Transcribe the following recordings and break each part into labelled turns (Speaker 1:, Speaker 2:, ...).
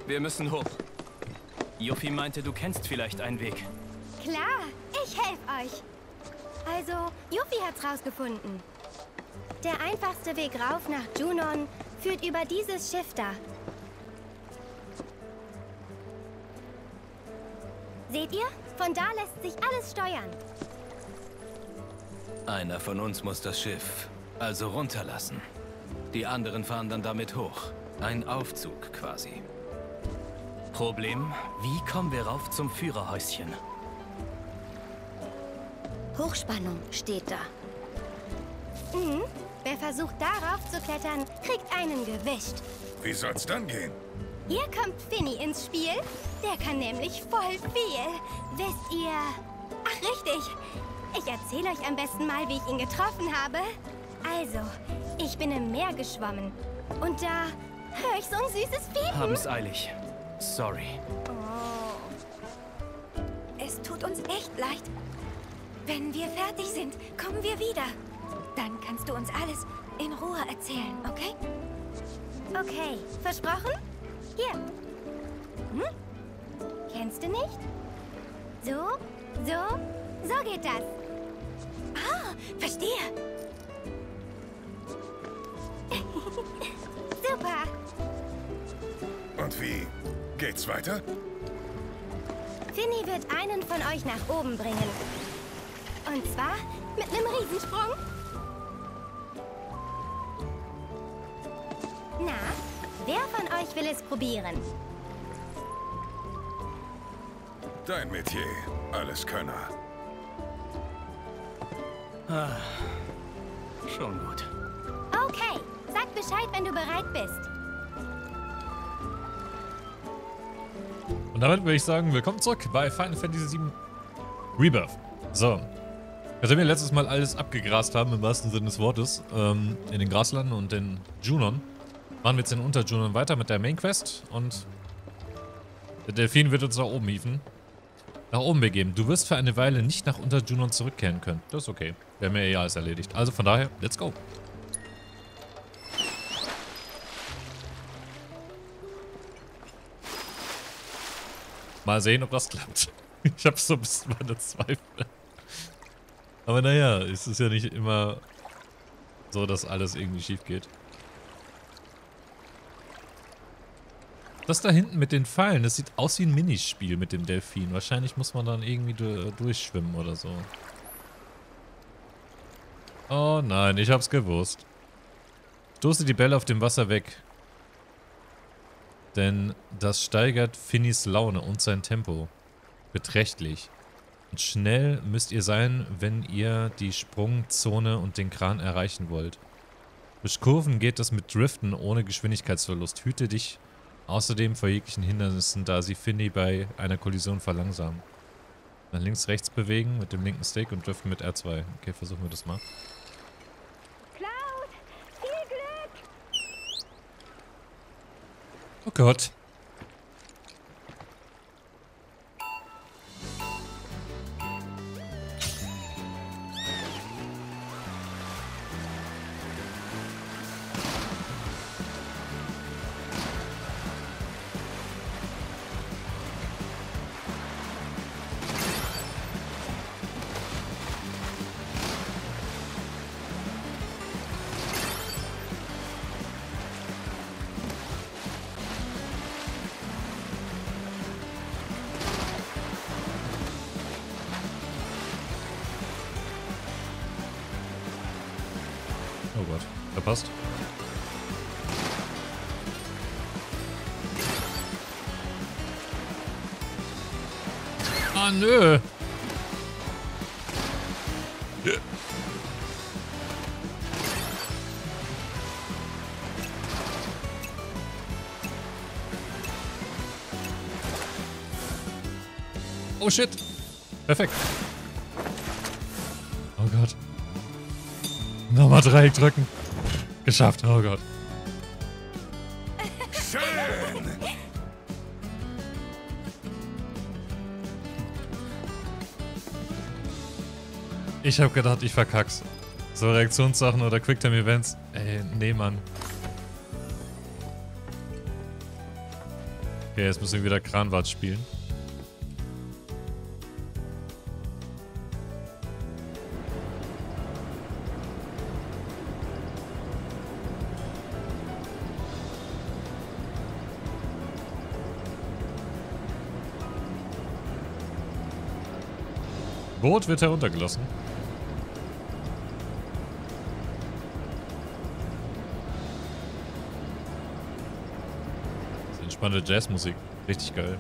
Speaker 1: Wir müssen hoch. Yuffie meinte, du kennst vielleicht einen Weg.
Speaker 2: Klar, ich helfe euch. Also, Yuffie hat's rausgefunden. Der einfachste Weg rauf nach Junon führt über dieses Schiff da. Seht ihr? Von da lässt sich alles steuern.
Speaker 1: Einer von uns muss das Schiff also runterlassen. Die anderen fahren dann damit hoch. Ein Aufzug quasi. Problem, wie kommen wir rauf zum Führerhäuschen?
Speaker 2: Hochspannung steht da. Mhm. Wer versucht darauf zu klettern, kriegt einen gewischt.
Speaker 3: Wie soll's dann gehen?
Speaker 2: Hier kommt Finny ins Spiel. Der kann nämlich voll viel. Wisst ihr... Ach, richtig. Ich erzähle euch am besten mal, wie ich ihn getroffen habe. Also, ich bin im Meer geschwommen. Und da höre ich so ein süßes Piepen.
Speaker 1: Haben's eilig. Sorry.
Speaker 2: Oh.
Speaker 4: Es tut uns echt leid. Wenn wir fertig sind, kommen wir wieder. Dann kannst du uns alles in Ruhe erzählen, okay?
Speaker 2: Okay, versprochen? Hier. Hm? Kennst du nicht? So geht das.
Speaker 4: Ah, verstehe.
Speaker 2: Super.
Speaker 3: Und wie? Geht's weiter?
Speaker 2: Finny wird einen von euch nach oben bringen. Und zwar mit einem Riesensprung. Na, wer von euch will es probieren?
Speaker 3: Dein Metier. Alleskönner.
Speaker 1: Schon gut.
Speaker 2: Okay, sag Bescheid, wenn du bereit bist.
Speaker 5: Und damit würde ich sagen, willkommen zurück bei Final Fantasy VII Rebirth. So. Nachdem wir letztes Mal alles abgegrast haben, im wahrsten Sinne des Wortes, in den Graslanden und in Junon, machen wir jetzt in Unter-Junon weiter mit der Main-Quest und der Delfin wird uns nach oben hieven. Nach oben begeben. Du wirst für eine Weile nicht nach Unter-Junon zurückkehren können. Das ist okay. Wir haben ja eh alles erledigt. Also von daher, let's go. Mal sehen, ob das klappt. Ich habe so ein bisschen meine Zweifel. Aber naja, es ist ja nicht immer so, dass alles irgendwie schief geht. Das da hinten mit den Pfeilen, das sieht aus wie ein Minispiel mit dem Delfin. Wahrscheinlich muss man dann irgendwie durchschwimmen oder so. Oh nein, ich hab's gewusst. Stoße die Bälle auf dem Wasser weg. Denn das steigert Finnys Laune und sein Tempo. Beträchtlich. Und schnell müsst ihr sein, wenn ihr die Sprungzone und den Kran erreichen wollt. Durch Kurven geht es mit Driften ohne Geschwindigkeitsverlust. Hüte dich außerdem vor jeglichen Hindernissen, da sie Finny bei einer Kollision verlangsamen. Nach links, rechts bewegen mit dem linken Stick und driften mit R2. Okay, versuchen wir das mal.
Speaker 2: Cloud, viel Glück!
Speaker 5: Oh Gott. Oh Gott, verpasst. Ah, nö. Oh shit. Perfekt. Oh Gott. Nochmal Dreieck drücken. Geschafft, oh Gott.
Speaker 3: Schön!
Speaker 5: Ich hab gedacht, ich verkack's. So Reaktionssachen oder Quicktime-Events. Ey, nee, Mann. Okay, jetzt müssen wir wieder Kranwart spielen. Boot wird heruntergelassen. Das ist entspannte Jazzmusik. Richtig geil.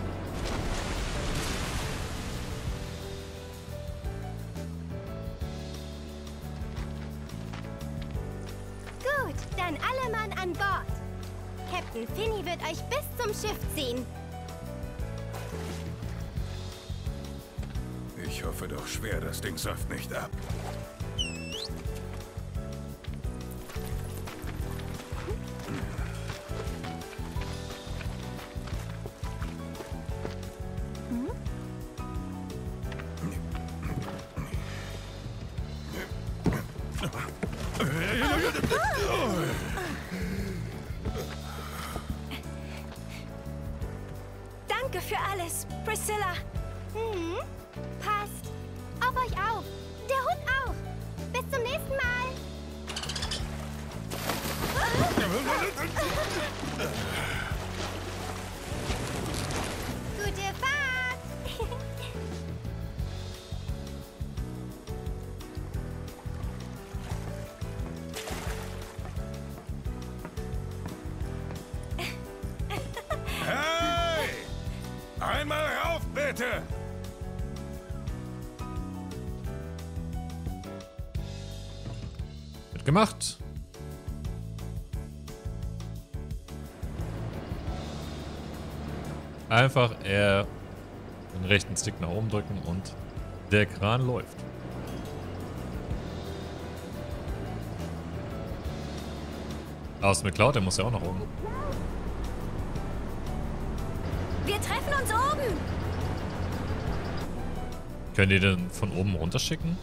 Speaker 2: Gut, dann alle Mann an Bord. Captain Finny wird euch bis zum Schiff ziehen.
Speaker 3: Ich hoffe doch schwer, das Ding säuft nicht ab.
Speaker 4: Danke für alles, Priscilla.
Speaker 2: Mhm. Passt auf euch auf. Der Hund auch. Bis zum nächsten Mal. Gute Fahrt.
Speaker 3: Hey! Einmal rauf, bitte!
Speaker 5: Wird gemacht. Einfach den rechten Stick nach oben drücken und der Kran läuft. Aus McCloud, der muss ja auch nach oben.
Speaker 4: Wir treffen uns oben.
Speaker 5: Können die denn von oben runterschicken?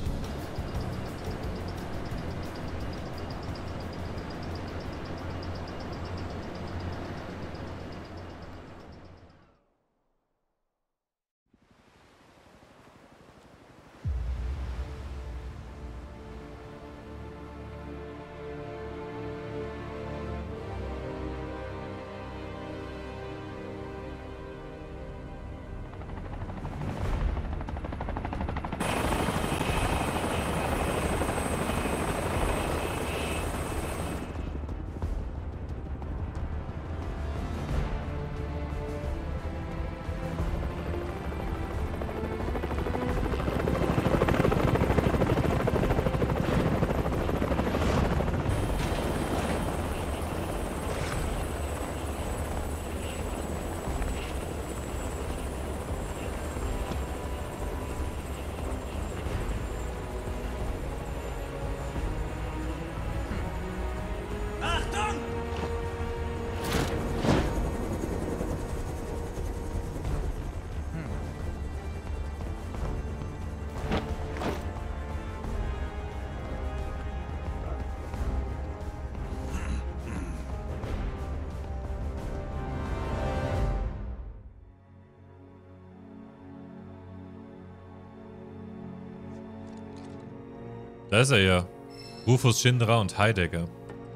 Speaker 5: Da ist er ja. Rufus, Shinra und Heidegger.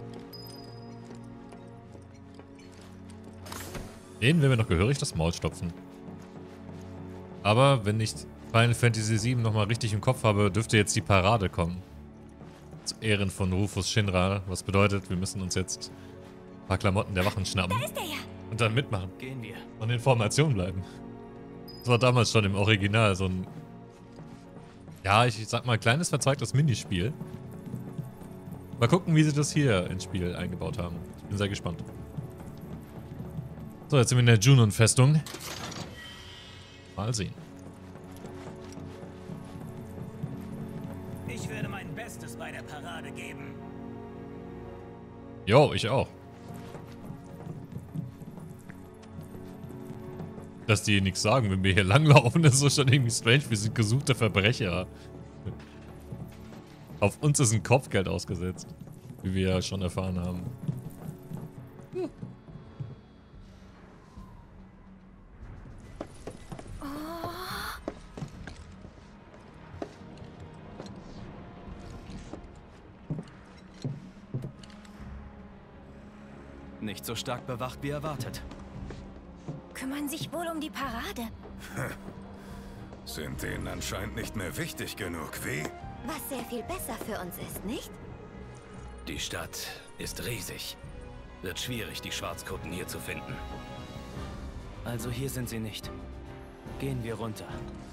Speaker 5: Denen werden wir noch gehörig das Maul stopfen. Aber wenn ich Final Fantasy VII nochmal richtig im Kopf habe, dürfte jetzt die Parade kommen. Zu Ehren von Rufus Shinra. Was bedeutet, wir müssen uns jetzt ein paar Klamotten der Wachen schnappen.
Speaker 4: Da ist er ja.
Speaker 5: Und dann mitmachen.
Speaker 1: Gehen wir.
Speaker 5: Und in Formation bleiben. Das war damals schon im Original so ein... Ja, ich sag mal, kleines verzweigtes Minispiel. Mal gucken, wie sie das hier ins Spiel eingebaut haben. Ich bin sehr gespannt. So, jetzt sind wir in der Junon-Festung. Mal sehen.
Speaker 6: Ich werde mein Bestes bei der Parade geben.
Speaker 5: Jo, ich auch. Dass die nichts sagen, wenn wir hier langlaufen, ist so schon irgendwie strange. Wir sind gesuchte Verbrecher. Auf uns ist ein Kopfgeld ausgesetzt. Wie wir ja schon erfahren haben.
Speaker 1: Nicht so stark bewacht wie erwartet.
Speaker 4: Kümmern sich wohl um die Parade.
Speaker 3: Sind denen anscheinend nicht mehr wichtig genug, wie?
Speaker 4: Was sehr viel besser für uns ist, nicht?
Speaker 1: Die Stadt ist riesig. Wird schwierig, die Schwarzkutten hier zu finden. Also hier sind sie nicht. Gehen wir runter.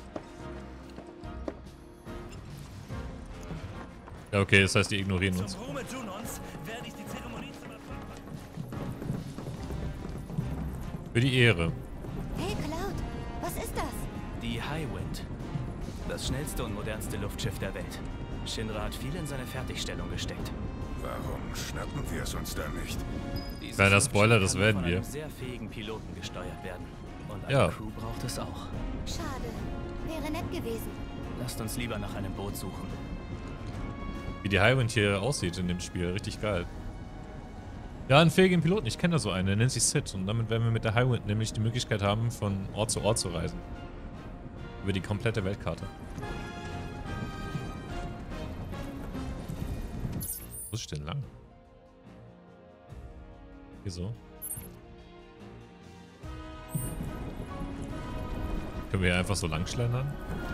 Speaker 5: Ja, okay, das heißt, die ignorieren uns.
Speaker 6: Zum Ruhme Junons werde ich die Zeremonie zum Erfolg machen.
Speaker 5: Für die Ehre.
Speaker 4: Hey, Cloud, was ist das?
Speaker 1: Die Highwind. Das schnellste und modernste Luftschiff der Welt. Shinra hat viel in seine Fertigstellung gesteckt.
Speaker 3: Warum schnappen wir es uns dann nicht?
Speaker 1: Dieses
Speaker 5: Kleiner Spoiler, das
Speaker 1: Luftschiff kann
Speaker 5: werden
Speaker 1: von
Speaker 5: wir.
Speaker 1: einem sehr fähigen Piloten gesteuert werden. Und eine
Speaker 5: Ja.
Speaker 1: Crew braucht es auch.
Speaker 4: Schade. Wäre nett gewesen.
Speaker 1: Lasst uns lieber nach einem Boot suchen.
Speaker 5: Wie die Highwind hier aussieht in dem Spiel. Richtig geil. Ja, einen fähigen Piloten. Ich kenne da so einen. Der nennt sich Sid. Und damit werden wir mit der Highwind nämlich die Möglichkeit haben, von Ort zu Ort zu reisen. Über die komplette Weltkarte. Wo ist denn lang? Hier so. Können wir hier einfach so lang schlendern?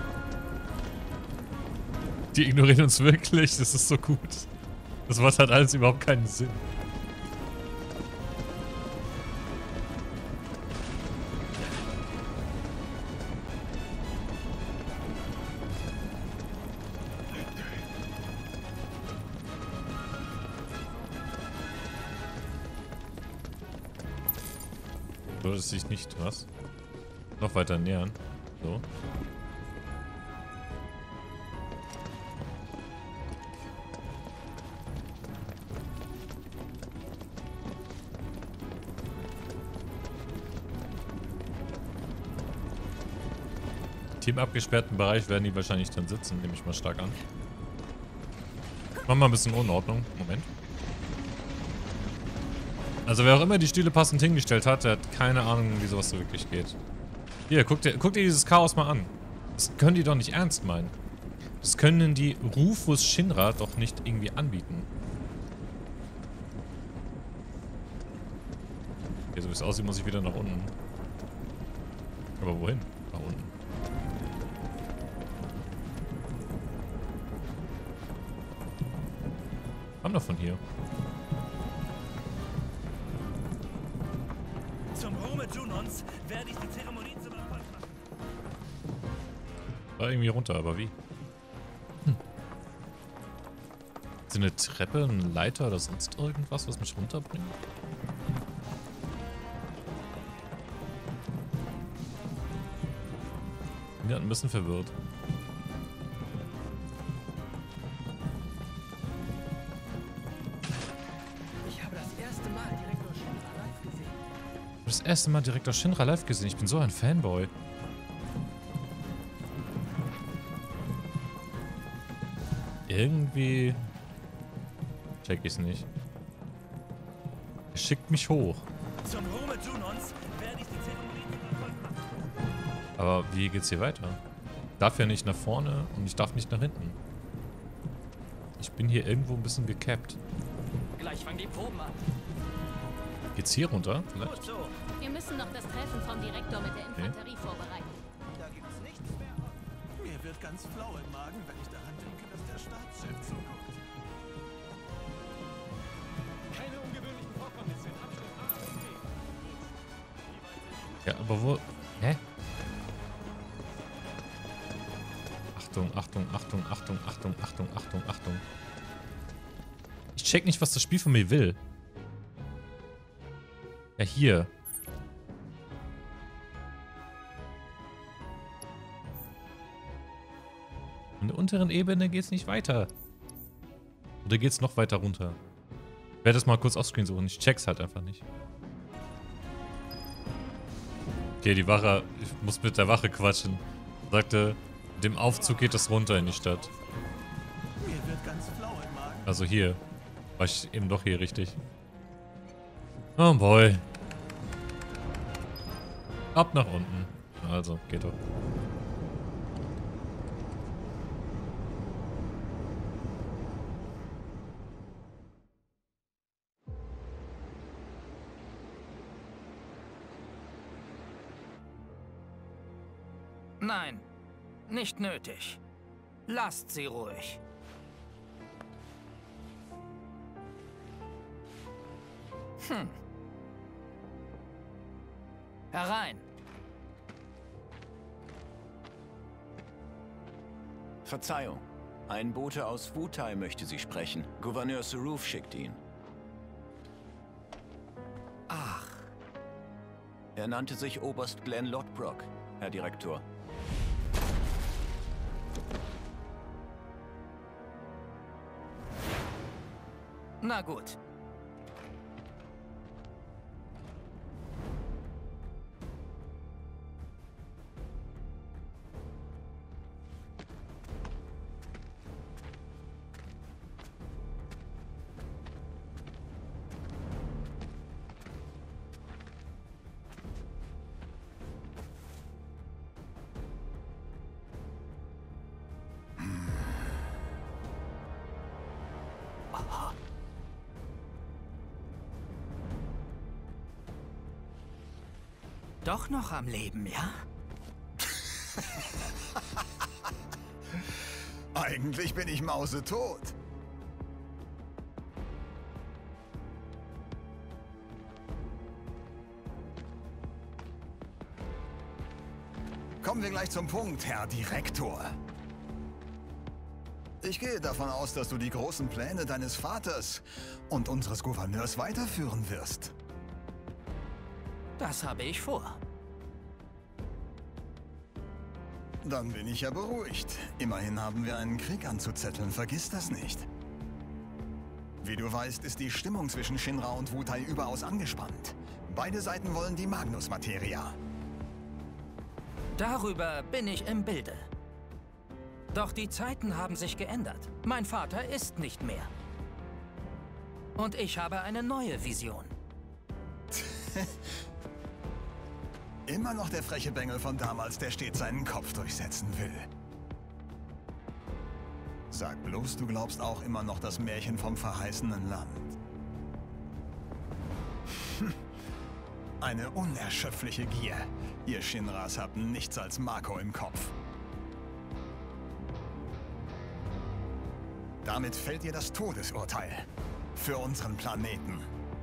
Speaker 5: Die ignorieren uns wirklich. Das ist so gut. Das macht halt alles überhaupt keinen Sinn. Sollte es sich nicht, was? Noch weiter nähern. So. Im abgesperrten Bereich werden die wahrscheinlich dann sitzen, nehme ich mal stark an. Machen wir ein bisschen Unordnung. Moment. Also wer auch immer die Stühle passend hingestellt hat, der hat keine Ahnung, wie sowas so wirklich geht. Hier, guck dir dieses Chaos mal an. Das können die doch nicht ernst meinen. Das können die Rufus Shinra doch nicht irgendwie anbieten. Okay, so wie es aussieht, muss ich wieder nach unten. Aber wohin? Nach unten. Haben wir von hier.
Speaker 6: Zum Ruhme Junons werde ich die Zeremonie zum Erfolg machen.
Speaker 5: War irgendwie runter, aber wie? Ist eine Treppe, eine Leiter oder sonst irgendwas, was mich runterbringt? Bin ja ein bisschen verwirrt.
Speaker 6: Ich habe das erste Mal Direktor Shinra live gesehen.
Speaker 5: Ich habe das erste Mal Direktor Shinra live gesehen. Ich bin so ein Fanboy. Irgendwie check ich's nicht. Er schickt mich hoch.
Speaker 6: Zum Ruhme Junons werde ich die Zeremonie zum Erfolg machen.
Speaker 5: Aber wie geht's hier weiter? Ich darf ja nicht nach vorne und ich darf nicht nach hinten. Ich bin hier irgendwo ein bisschen gecapped.
Speaker 6: Gleich fangen die Proben an.
Speaker 5: Geht's hier runter? Vielleicht?
Speaker 6: Gut so.
Speaker 7: Wir müssen noch das Treffen vom Direktor mit der Infanterie vorbereiten.
Speaker 6: Da gibt's nichts mehr. Mir wird ganz flau im Magen, wenn ich daran denke, dass der Staatschef zuguckt. Keine ungewöhnlichen Vorkommnisse. Abschnitt A und B.
Speaker 5: Ja, aber wo... Hä? Achtung, Achtung, Achtung, Achtung, Achtung, Achtung, Achtung, Achtung. Ich check nicht, was das Spiel von mir will. Ja, hier. In der unteren Ebene geht's nicht weiter. Oder geht's noch weiter runter? Ich werde das mal kurz offscreen suchen. Ich check's halt einfach nicht. Okay, die Wache. Ich muss mit der Wache quatschen. Sagte, mit dem Aufzug geht es runter in die Stadt.
Speaker 6: Mir wird ganz flau im Magen.
Speaker 5: Also hier. War ich eben doch hier richtig. Oh boy. Ab nach unten. Also, geht doch.
Speaker 8: Nein, nicht nötig. Lasst sie ruhig. Herein.
Speaker 9: Verzeihung. Ein Bote aus Wutai möchte Sie sprechen. Gouverneur Saruf schickt ihn.
Speaker 8: Ach.
Speaker 9: Er nannte sich Oberst Glenn Lodbrok, Herr Direktor.
Speaker 8: Na gut. Doch noch am Leben, ja?
Speaker 3: Eigentlich bin ich mausetot. Kommen wir gleich zum Punkt, Herr Direktor. Ich gehe davon aus, dass du die großen Pläne deines Vaters und unseres Gouverneurs weiterführen wirst.
Speaker 8: Das habe ich vor.
Speaker 3: Dann bin ich ja beruhigt. Immerhin haben wir einen Krieg anzuzetteln, vergiss das nicht. Wie du weißt, ist die Stimmung zwischen Shinra und Wutai überaus angespannt. Beide Seiten wollen die Magnus-Materia.
Speaker 8: Darüber bin ich im Bilde. Doch die Zeiten haben sich geändert. Mein Vater ist nicht mehr. Und ich habe eine neue Vision.
Speaker 3: Immer noch der freche Bengel von damals, der stets seinen Kopf durchsetzen will. Sag bloß, du glaubst auch immer noch das Märchen vom verheißenen Land. Eine unerschöpfliche Gier. Ihr Shinras habt nichts als Mako im Kopf. Damit fällt ihr das Todesurteil für unseren Planeten.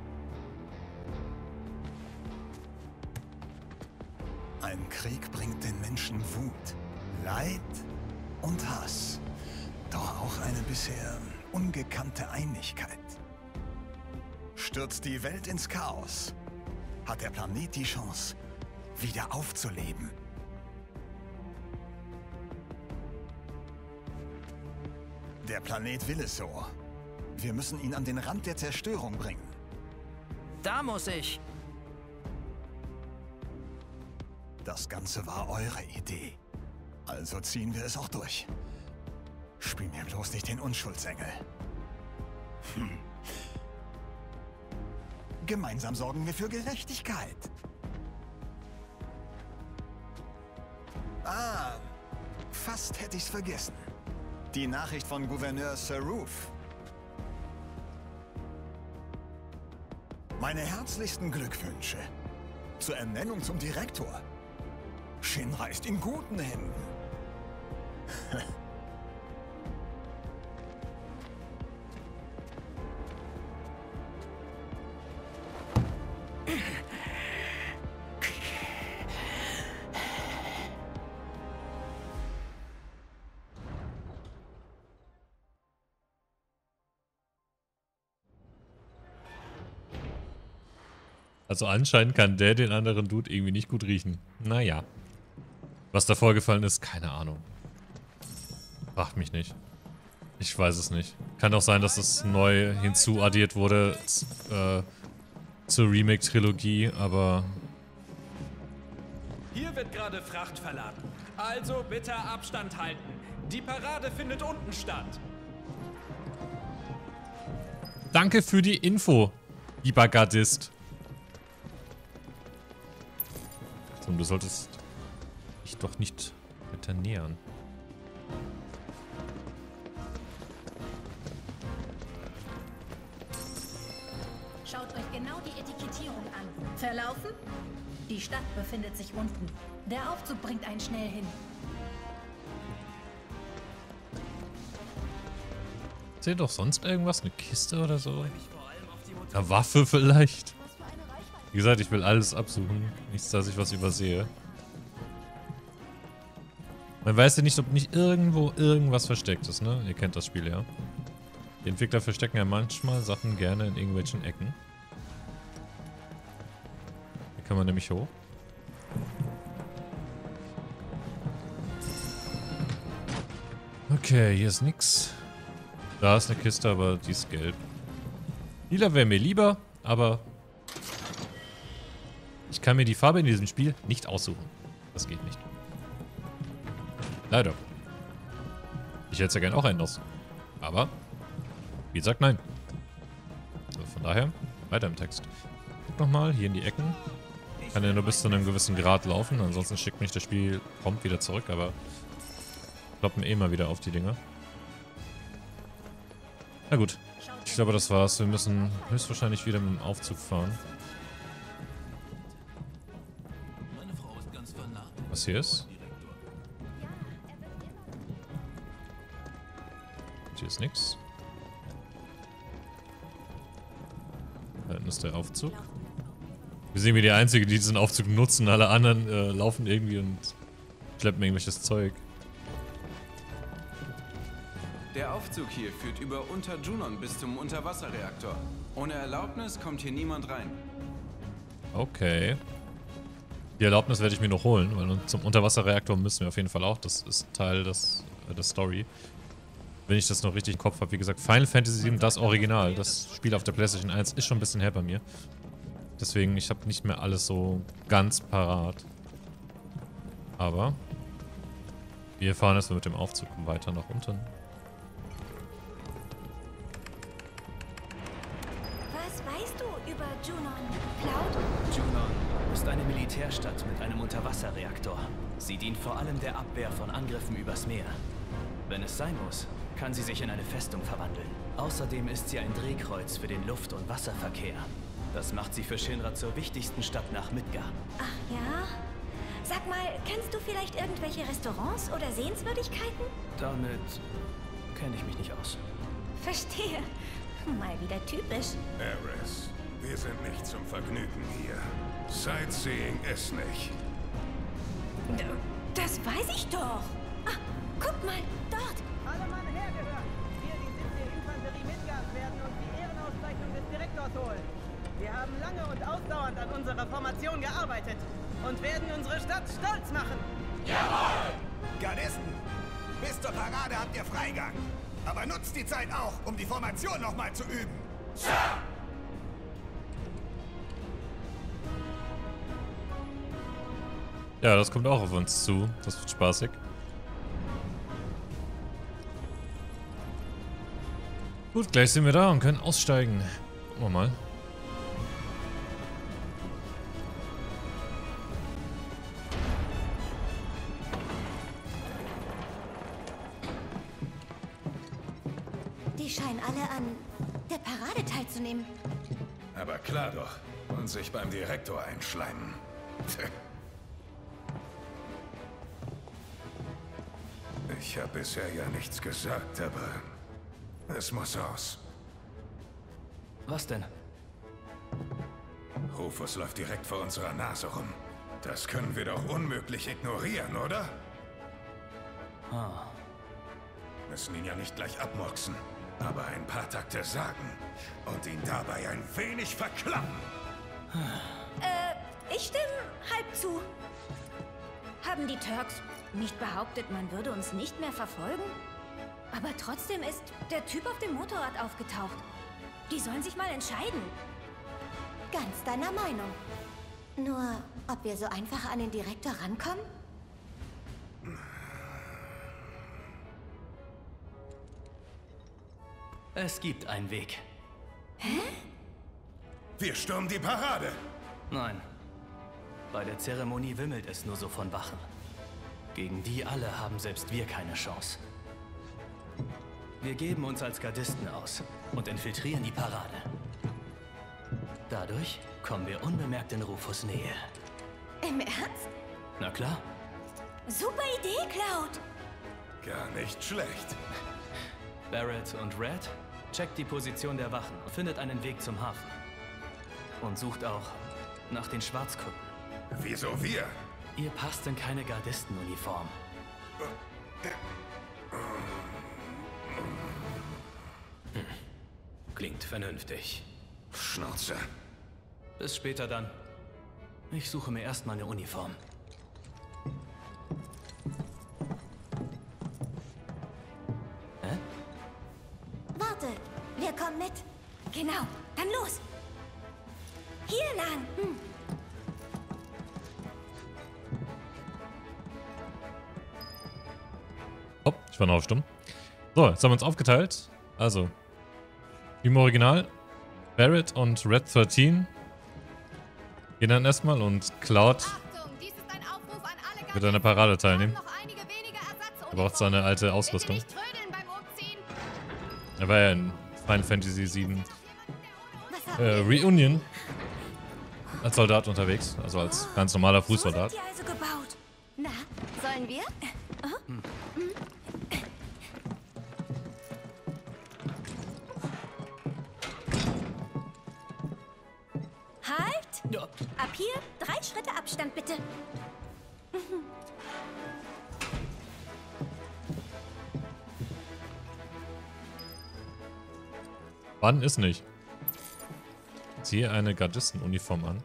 Speaker 3: Ein Krieg bringt den Menschen Wut, Leid und Hass. Doch auch eine bisher ungekannte Einigkeit. Stürzt die Welt ins Chaos, hat der Planet die Chance, wieder aufzuleben. Der Planet will es so. Wir müssen ihn an den Rand der Zerstörung bringen.
Speaker 8: Da muss ich...
Speaker 3: Das Ganze war eure Idee. Also ziehen wir es auch durch. Spiel mir bloß nicht den Unschuldsengel. Gemeinsam sorgen wir für Gerechtigkeit. Ah, fast hätte ich's vergessen. Die Nachricht von Gouverneur Saruf. Meine herzlichsten Glückwünsche zur Ernennung zum Direktor. Shinra ist in guten Händen.
Speaker 5: Also anscheinend kann der den anderen Dude irgendwie nicht gut riechen. Naja. Was da vorgefallen ist, keine Ahnung. Fragt mich nicht. Ich weiß es nicht. Kann auch sein, dass es neu hinzuaddiert wurde zur Remake-Trilogie, aber...
Speaker 10: Hier wird gerade Fracht verladen. Also bitte Abstand halten. Die Parade findet unten statt.
Speaker 5: Danke für die Info, lieber Gardist. Und du solltest dich doch nicht weiter nähern.
Speaker 7: Schaut euch genau die Etikettierung an. Verlaufen? Die Stadt befindet sich unten. Der Aufzug bringt einen schnell hin.
Speaker 5: Seht doch sonst irgendwas? Eine Kiste oder so? Eine Waffe vielleicht? Wie gesagt, ich will alles absuchen. Nichts, dass ich was übersehe. Man weiß ja nicht, ob nicht irgendwo irgendwas versteckt ist, ne? Ihr kennt das Spiel, ja. Die Entwickler verstecken ja manchmal Sachen gerne in irgendwelchen Ecken. Hier kann man nämlich hoch. Okay, hier ist nix. Da ist eine Kiste, aber die ist gelb. Lila wäre mir lieber, aber ich kann mir die Farbe in diesem Spiel nicht aussuchen. Das geht nicht. Leider. Ich hätte es ja gern auch ändern. Aber, wie gesagt, nein. Also von daher, weiter im Text. Guck nochmal, hier in die Ecken. Kann ja nur bis zu einem gewissen Grad laufen, ansonsten schickt mich das Spiel, kommt wieder zurück, aber kloppen eh mal wieder auf die Dinger. Na gut, ich glaube, das war's. Wir müssen höchstwahrscheinlich wieder mit dem Aufzug fahren. Was hier ist? Hier ist nichts. Da hinten ist der Aufzug. Wir sehen, wie die Einzige, die diesen Aufzug nutzen. Alle anderen laufen irgendwie und schleppen irgendwelches Zeug.
Speaker 11: Der Aufzug hier führt über Unter-Junon bis zum Unterwasserreaktor. Ohne Erlaubnis kommt hier niemand rein.
Speaker 5: Okay. Die Erlaubnis werde ich mir noch holen, weil zum Unterwasserreaktor müssen wir auf jeden Fall auch. Das ist Teil der Story. Wenn ich das noch richtig im Kopf habe. Wie gesagt, Final Fantasy VII, das Original. Das Spiel auf der PlayStation 1 ist schon ein bisschen her bei mir. Deswegen, ich habe nicht mehr alles so ganz parat. Aber wir fahren erstmal mit dem Aufzug weiter nach unten.
Speaker 1: Junon ist eine Militärstadt mit einem Unterwasserreaktor. Sie dient vor allem der Abwehr von Angriffen übers Meer. Wenn es sein muss, kann sie sich in eine Festung verwandeln. Außerdem ist sie ein Drehkreuz für den Luft- und Wasserverkehr. Das macht sie für Shinra zur wichtigsten Stadt nach Midgar.
Speaker 4: Ach ja? Sag mal, kennst du vielleicht irgendwelche Restaurants oder Sehenswürdigkeiten?
Speaker 1: Damit kenne ich mich nicht aus.
Speaker 4: Verstehe. Mal wieder typisch.
Speaker 12: Ares, wir sind nicht zum Vergnügen hier. Sightseeing ist nicht.
Speaker 4: Das weiß ich doch. Ah, guck mal, dort.
Speaker 13: Alle Mann hergehört. Wir, die 7. Infanterie Midgard, werden uns die Ehrenauszeichnung des Direktors holen. Wir haben lange und ausdauernd an unserer Formation gearbeitet und werden unsere Stadt stolz machen.
Speaker 12: Jawohl! Gardisten, bis zur Parade habt ihr Freigang. Aber nutzt die Zeit auch, um die Formation nochmal zu üben.
Speaker 5: Ja, das kommt auch auf uns zu. Das wird spaßig. Gut, gleich sind wir da und können aussteigen. Gucken wir mal.
Speaker 4: Die scheinen alle an der Parade teilzunehmen.
Speaker 12: Aber klar doch. Und sich beim Direktor einschleimen. Ich habe bisher ja nichts gesagt, aber es muss raus.
Speaker 1: Was denn?
Speaker 12: Rufus läuft direkt vor unserer Nase rum. Das können wir doch unmöglich ignorieren, oder? Müssen ihn ja nicht gleich abmurksen, aber ein paar Takte sagen und ihn dabei ein wenig verklappen.
Speaker 4: Ich stimme halb zu. Haben die Turks nicht behauptet, man würde uns nicht mehr verfolgen? Aber trotzdem ist der Typ auf dem Motorrad aufgetaucht. Die sollen sich mal entscheiden. Ganz deiner Meinung. Nur, ob wir so einfach an den Direktor rankommen?
Speaker 1: Es gibt einen Weg.
Speaker 4: Hä?
Speaker 12: Wir stürmen die Parade.
Speaker 1: Nein. Bei der Zeremonie wimmelt es nur so von Wachen. Gegen die alle haben selbst wir keine Chance. Wir geben uns als Gardisten aus und infiltrieren die Parade. Dadurch kommen wir unbemerkt in Rufus' Nähe.
Speaker 4: Im Ernst?
Speaker 1: Na klar.
Speaker 4: Super Idee, Cloud.
Speaker 12: Gar nicht schlecht.
Speaker 1: Barrett und Red, checkt die Position der Wachen und findet einen Weg zum Hafen. Und sucht auch nach den Schwarzkutten.
Speaker 12: Wieso wir?
Speaker 1: Ihr passt in keine Gardistenuniform. Klingt vernünftig.
Speaker 12: Schnauze.
Speaker 1: Bis später dann. Ich suche mir erstmal eine Uniform. Hä?
Speaker 4: Warte, wir kommen mit. Genau, dann los. Hier lang.
Speaker 5: Hopp, ich war noch auf stumm. So, jetzt haben wir uns aufgeteilt. Also, wie im Original, Barrett und Red 13 gehen dann erstmal und Cloud wird an der Parade teilnehmen. Er braucht seine alte Ausrüstung. Er war ja in Final Fantasy VII Reunion als Soldat unterwegs, also als ganz normaler Fußsoldat.
Speaker 4: Also gebaut. Na, sollen wir? Halt!
Speaker 1: Ja.
Speaker 4: Ab hier 3 Schritte Abstand, bitte.
Speaker 5: Wann ist nicht? Ziehe eine Gardistenuniform an.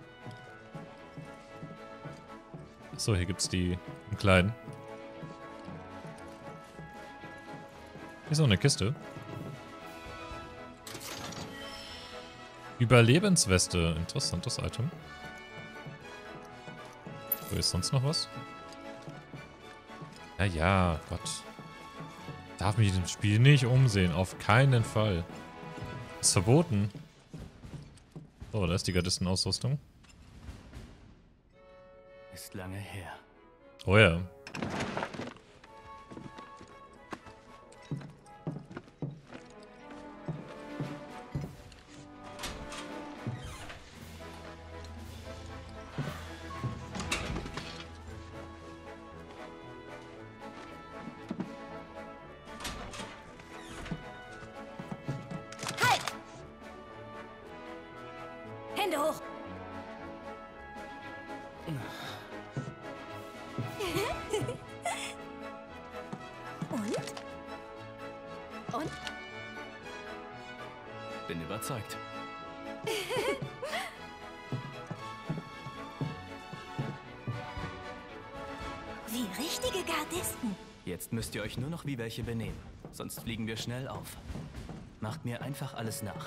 Speaker 5: Achso, hier gibt's die im Kleinen. Hier ist auch eine Kiste. Überlebensweste. Interessantes Item. So, ist sonst noch was? Ja, Gott. Darf mich in dem Spiel nicht umsehen. Auf keinen Fall. Ist verboten. So, da ist die Gardistenausrüstung.
Speaker 1: Ist lange her.
Speaker 5: Oh ja.
Speaker 4: Hände hoch. Und?
Speaker 1: Bin überzeugt.
Speaker 4: Wie richtige Gardisten.
Speaker 1: Jetzt müsst ihr euch nur noch wie welche benehmen. Sonst fliegen wir schnell auf. Macht mir einfach alles nach.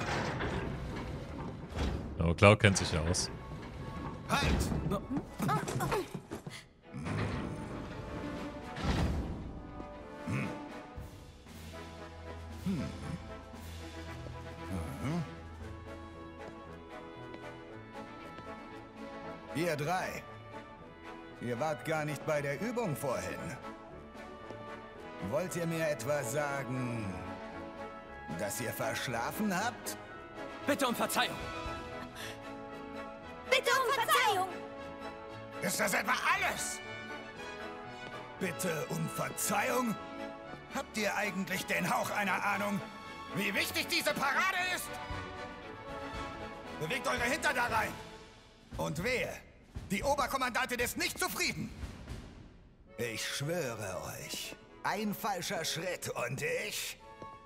Speaker 5: Aber Cloud kennt sich ja aus.
Speaker 12: Halt! Ihr drei. Ihr wart gar nicht bei der Übung vorhin. Wollt ihr mir etwa sagen, dass ihr verschlafen habt?
Speaker 1: Bitte um Verzeihung!
Speaker 4: Bitte um Verzeihung!
Speaker 12: Ist das etwa alles? Bitte um Verzeihung? Habt ihr eigentlich den Hauch einer Ahnung, wie wichtig diese Parade ist? Bewegt eure Hintern da rein! Und wehe, die Oberkommandantin ist nicht zufrieden. Ich schwöre euch, ein falscher Schritt und ich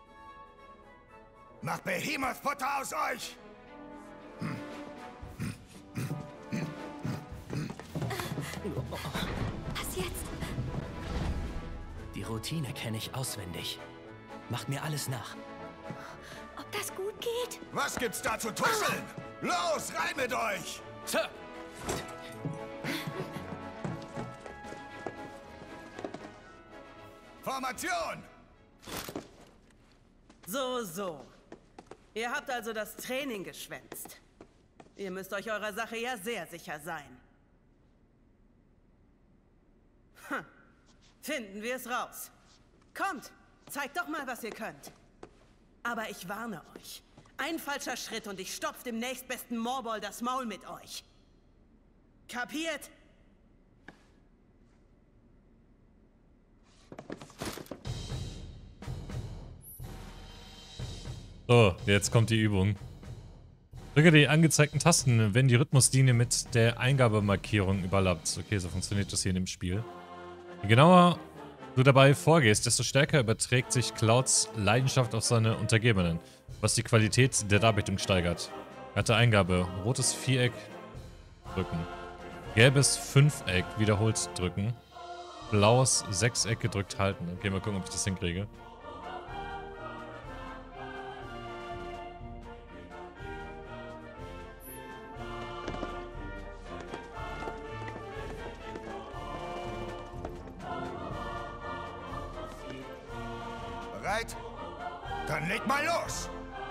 Speaker 12: mach Behemoth-Futter aus euch!
Speaker 4: Was jetzt?
Speaker 1: Die Routine kenne ich auswendig. Macht mir alles nach.
Speaker 4: Ob das gut geht?
Speaker 12: Was gibt's da zu tuscheln? Los, rein mit euch!
Speaker 1: Sir!
Speaker 12: Formation!
Speaker 13: So. Ihr habt also das Training geschwänzt. Ihr müsst euch eurer Sache ja sehr sicher sein. Finden wir es raus. Kommt, zeigt doch mal, was ihr könnt. Aber ich warne euch. Ein falscher Schritt und ich stopf dem nächstbesten Morbol das Maul mit euch. Kapiert?
Speaker 5: So, jetzt kommt die Übung. Drücke die angezeigten Tasten, wenn die Rhythmuslinie mit der Eingabemarkierung überlappt. Okay, so funktioniert das hier in dem Spiel. Je genauer du dabei vorgehst, desto stärker überträgt sich Clouds Leidenschaft auf seine Untergebenen, was die Qualität der Darbietung steigert. Werte Eingabe. Rotes Viereck drücken. Gelbes Fünfeck wiederholt drücken. Blaues Sechseck gedrückt halten. Okay, mal gucken, ob ich das hinkriege.
Speaker 12: Bereit? Dann leg mal los!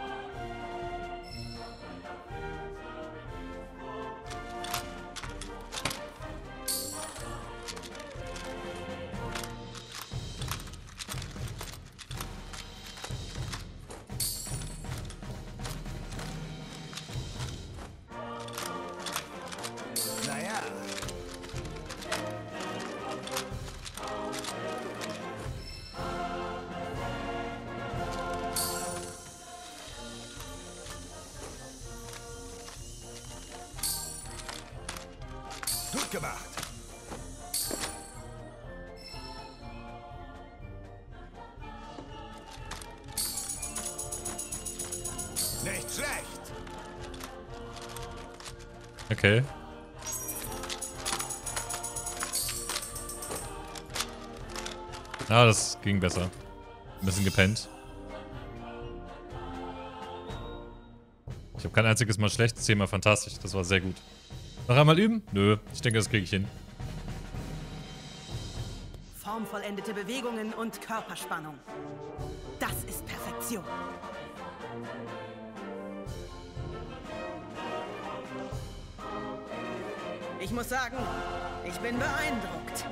Speaker 12: Naja. Gut gemacht. Nicht schlecht.
Speaker 5: Okay. Ah, das ging besser. Ein bisschen gepennt. Ich habe kein einziges Mal schlecht, 10-mal fantastisch. Das war sehr gut. Noch einmal üben? Nö, ich denke, das kriege ich hin.
Speaker 13: Formvollendete Bewegungen und Körperspannung. Das ist Perfektion. Ich muss sagen, ich bin beeindruckt.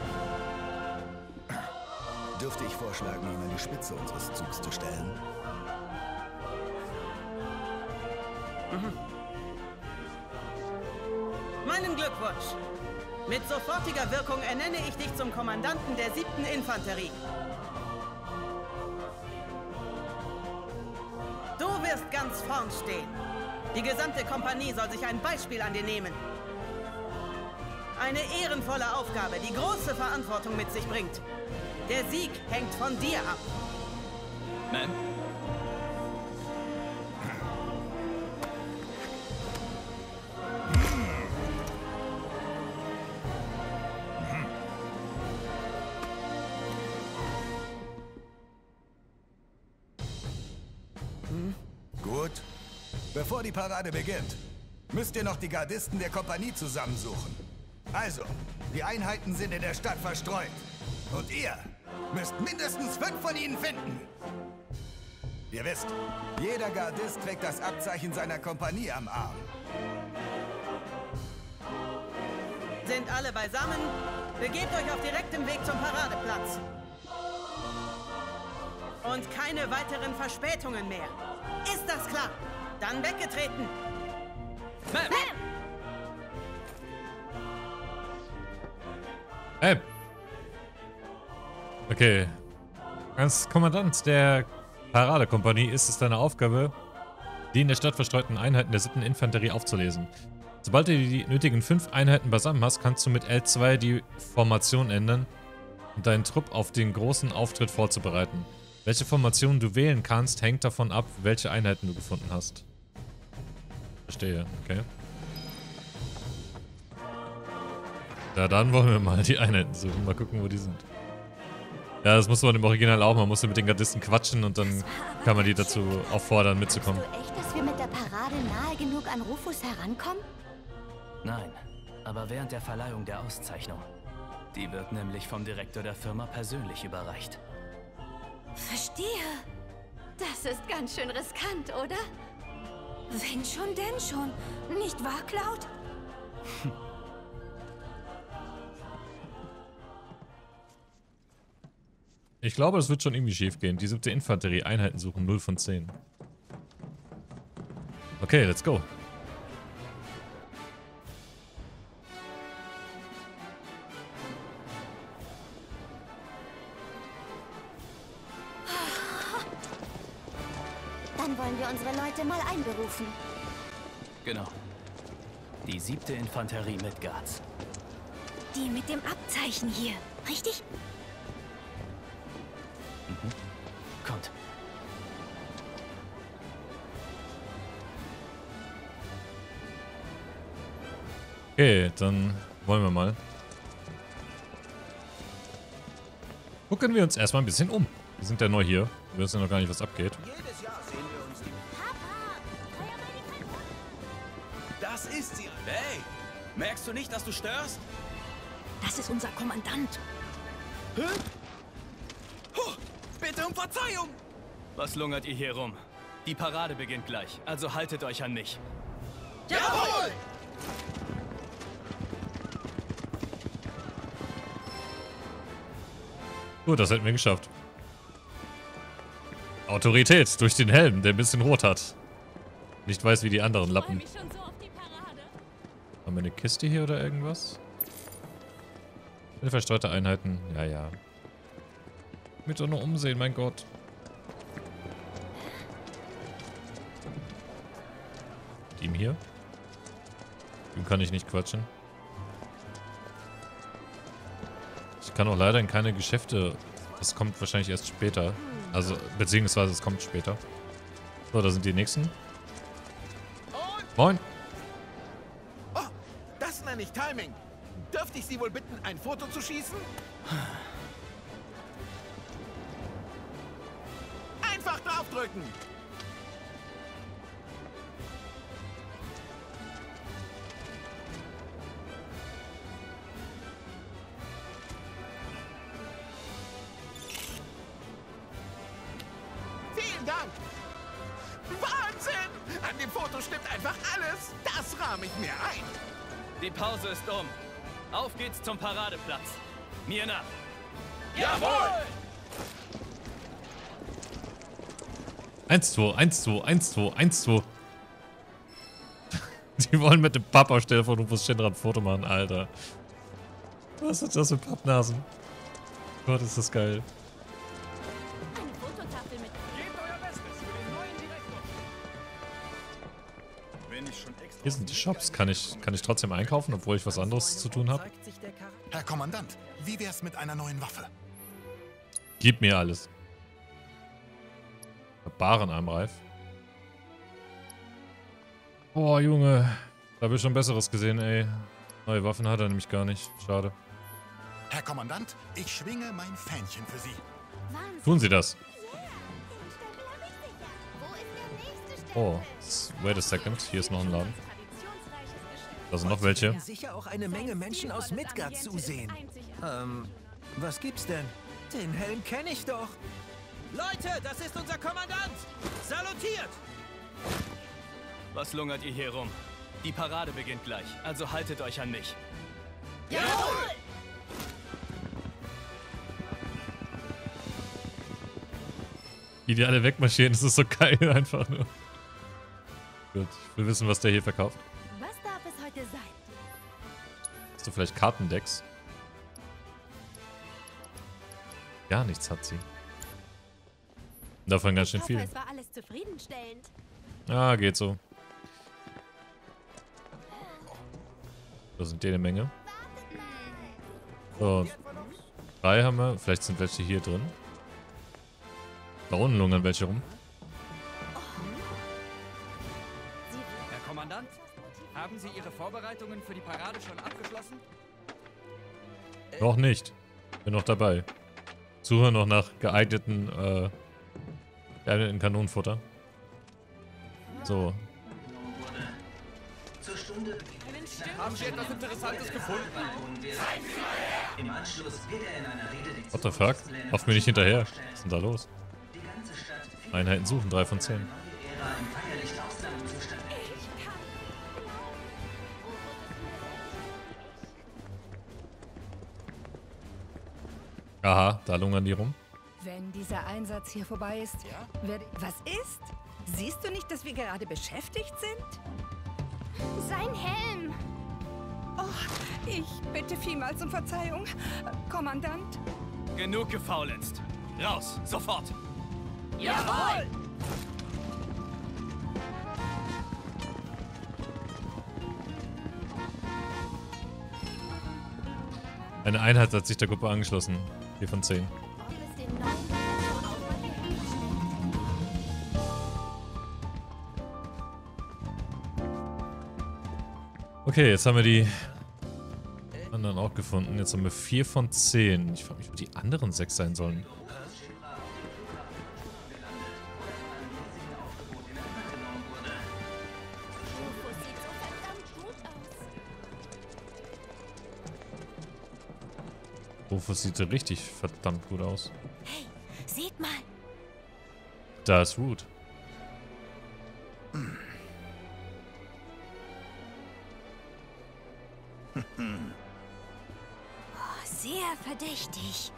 Speaker 12: Dürfte ich vorschlagen, ihn an die Spitze unseres Zugs zu stellen?
Speaker 13: Meinen Glückwunsch. Mit sofortiger Wirkung ernenne ich dich zum Kommandanten der 7. Infanterie. Du wirst ganz vorn stehen. Die gesamte Kompanie soll sich ein Beispiel an dir nehmen. Eine ehrenvolle Aufgabe, die große Verantwortung mit sich bringt. Der Sieg hängt von dir ab.
Speaker 1: Ma'am?
Speaker 12: Gut. Bevor die Parade beginnt, müsst ihr noch die Gardisten der Kompanie zusammensuchen. Also, die Einheiten sind in der Stadt verstreut. Und ihr müsst mindestens 5 von ihnen finden. Ihr wisst, jeder Gardist trägt das Abzeichen seiner Kompanie am Arm.
Speaker 13: Sind alle beisammen? Begebt euch auf direktem Weg zum Paradeplatz. Und keine weiteren Verspätungen mehr. Ist das klar? Dann weggetreten.
Speaker 5: Hey. Okay. Als Kommandant der Paradekompanie ist es deine Aufgabe, die in der Stadt verstreuten Einheiten der 7. Infanterie aufzulesen. Sobald du die nötigen 5 Einheiten beisammen hast, kannst du mit L2 die Formation ändern und deinen Trupp auf den großen Auftritt vorzubereiten. Welche Formation du wählen kannst, hängt davon ab, welche Einheiten du gefunden hast. Verstehe, okay. Ja, dann wollen wir mal die Einheiten suchen. Mal gucken, wo die sind. Ja, das muss man im Original auch. Man muss mit den Gardisten quatschen und dann kann man die dazu auffordern, mitzukommen.
Speaker 4: Glaubst du echt, dass wir mit der Parade nahe genug an Rufus herankommen?
Speaker 1: Nein, aber während der Verleihung der Auszeichnung. Die wird nämlich vom Direktor der Firma persönlich überreicht.
Speaker 4: Verstehe. Das ist ganz schön riskant, oder? Wenn schon, denn schon. Nicht wahr, Cloud?
Speaker 5: Ich glaube, das wird schon irgendwie schief gehen. Die 7. Infanterie, Einheiten suchen, 0 von 10. Okay, let's go.
Speaker 4: Dann wollen wollen wir unsere Leute mal einberufen.
Speaker 1: Genau. Die 7. Infanterie Midgards.
Speaker 4: Die mit dem Abzeichen hier, richtig?
Speaker 1: Mhm. Kommt.
Speaker 5: Okay, dann wollen wir mal. Gucken wir uns erstmal ein bisschen um. Wir sind ja neu hier. Wir wissen ja noch gar nicht, was abgeht.
Speaker 12: Jedes Jahr sehen wir uns die...
Speaker 6: Das ist sie. Hey, merkst du nicht, dass du störst?
Speaker 4: Das ist unser Kommandant.
Speaker 6: Hä? Oh, bitte um Verzeihung.
Speaker 1: Was lungert ihr hier rum? Die Parade beginnt gleich, also haltet euch an mich.
Speaker 6: Jawohl!
Speaker 5: Gut, das hätten wir geschafft. Autorität durch den Helm, der ein bisschen rot hat. Nicht weiß wie die anderen Lappen. Haben wir eine Kiste hier oder irgendwas? Verstreute Einheiten. Ja, ja. Mit doch nur umsehen, mein Gott. Mit ihm hier? Ihm kann ich nicht quatschen. Ich kann auch leider in keine Geschäfte. Das kommt wahrscheinlich erst später. Also, beziehungsweise es kommt später. So, da sind die nächsten. Moin.
Speaker 6: Oh, das nenne ich Timing. Dürfte ich Sie wohl bitten, ein Foto zu schießen? Einfach draufdrücken. Vielen Dank. Wahnsinn! An dem Foto stimmt einfach alles. Das rahme ich mir ein.
Speaker 1: Die Pause ist um. Auf geht's zum Paradeplatz. Mir nach.
Speaker 6: Jawohl!
Speaker 5: 1, 2, 1, 2, 1, 2, 1, 2. Die wollen mit dem Pappaufsteller von Shinra ein Foto machen, Alter. Was ist das für Pappnasen? Gott, ist das geil.
Speaker 7: Eine Fototafel mit.
Speaker 6: Gebt euer Bestes für den neuen Direktor.
Speaker 3: Wenn ich schon extra...
Speaker 5: Hier sind die Shops. Kann ich trotzdem einkaufen, obwohl ich was anderes zu tun habe?
Speaker 12: Herr Kommandant, wie wär's mit einer neuen Waffe?
Speaker 5: Gib mir alles. Barenarmreif. Boah, Junge. Da habe ich schon Besseres gesehen, ey. Neue Waffen hat er nämlich gar nicht. Schade.
Speaker 12: Herr Kommandant, ich schwinge mein Fähnchen für Sie.
Speaker 5: Tun Sie das. Oh, wait a second. Hier ist noch ein Laden. Da sind noch welche.
Speaker 13: Sicher auch eine Menge Menschen aus Midgard zusehen. Was gibt's denn? Den Helm kenne ich doch. Leute, das ist unser Kommandant! Salutiert!
Speaker 1: Was lungert ihr hier rum? Die Parade beginnt gleich, also haltet euch an mich.
Speaker 6: Jawohl!
Speaker 5: Wie die alle wegmarschieren, das ist so geil einfach nur. Gut, ich will wissen, was der hier verkauft.
Speaker 2: Was darf es heute sein?
Speaker 5: Hast du vielleicht Kartendecks? Gar nichts hat sie. Davon ganz schön viel.
Speaker 2: Es war alles zufriedenstellend.
Speaker 5: Ah, geht so. Da sind jede Menge. So, 3 haben wir. Vielleicht sind welche hier drin. Da unten lungern welche rum.
Speaker 10: Herr Kommandant, haben Sie Ihre Vorbereitungen für die Parade schon abgeschlossen?
Speaker 5: Noch nicht. Bin noch dabei. Suche noch nach geeigneten Kanonenfutter. So.
Speaker 10: Haben Sie etwas Interessantes gefunden?
Speaker 5: What the fuck? Lauft mir nicht hinterher. Was ist denn da los? Einheiten suchen, 3 von 10. Aha, da lungern die rum.
Speaker 14: Wenn dieser Einsatz hier vorbei ist, was ist? Siehst du nicht, dass wir gerade beschäftigt sind?
Speaker 2: Sein Helm!
Speaker 14: Oh, ich bitte vielmals um Verzeihung, Kommandant.
Speaker 1: Genug gefaulenzt. Raus, sofort!
Speaker 6: Jawohl!
Speaker 5: Eine Einheit hat sich der Gruppe angeschlossen. 4 von 10. Okay, jetzt haben wir die anderen auch gefunden. Jetzt haben wir 4 von 10. Ich frage mich, wo die anderen 6 sein sollen. Rufus sieht richtig verdammt gut aus.
Speaker 4: Hey, seht mal.
Speaker 5: Da ist Root.
Speaker 4: Oh, sehr verdächtig.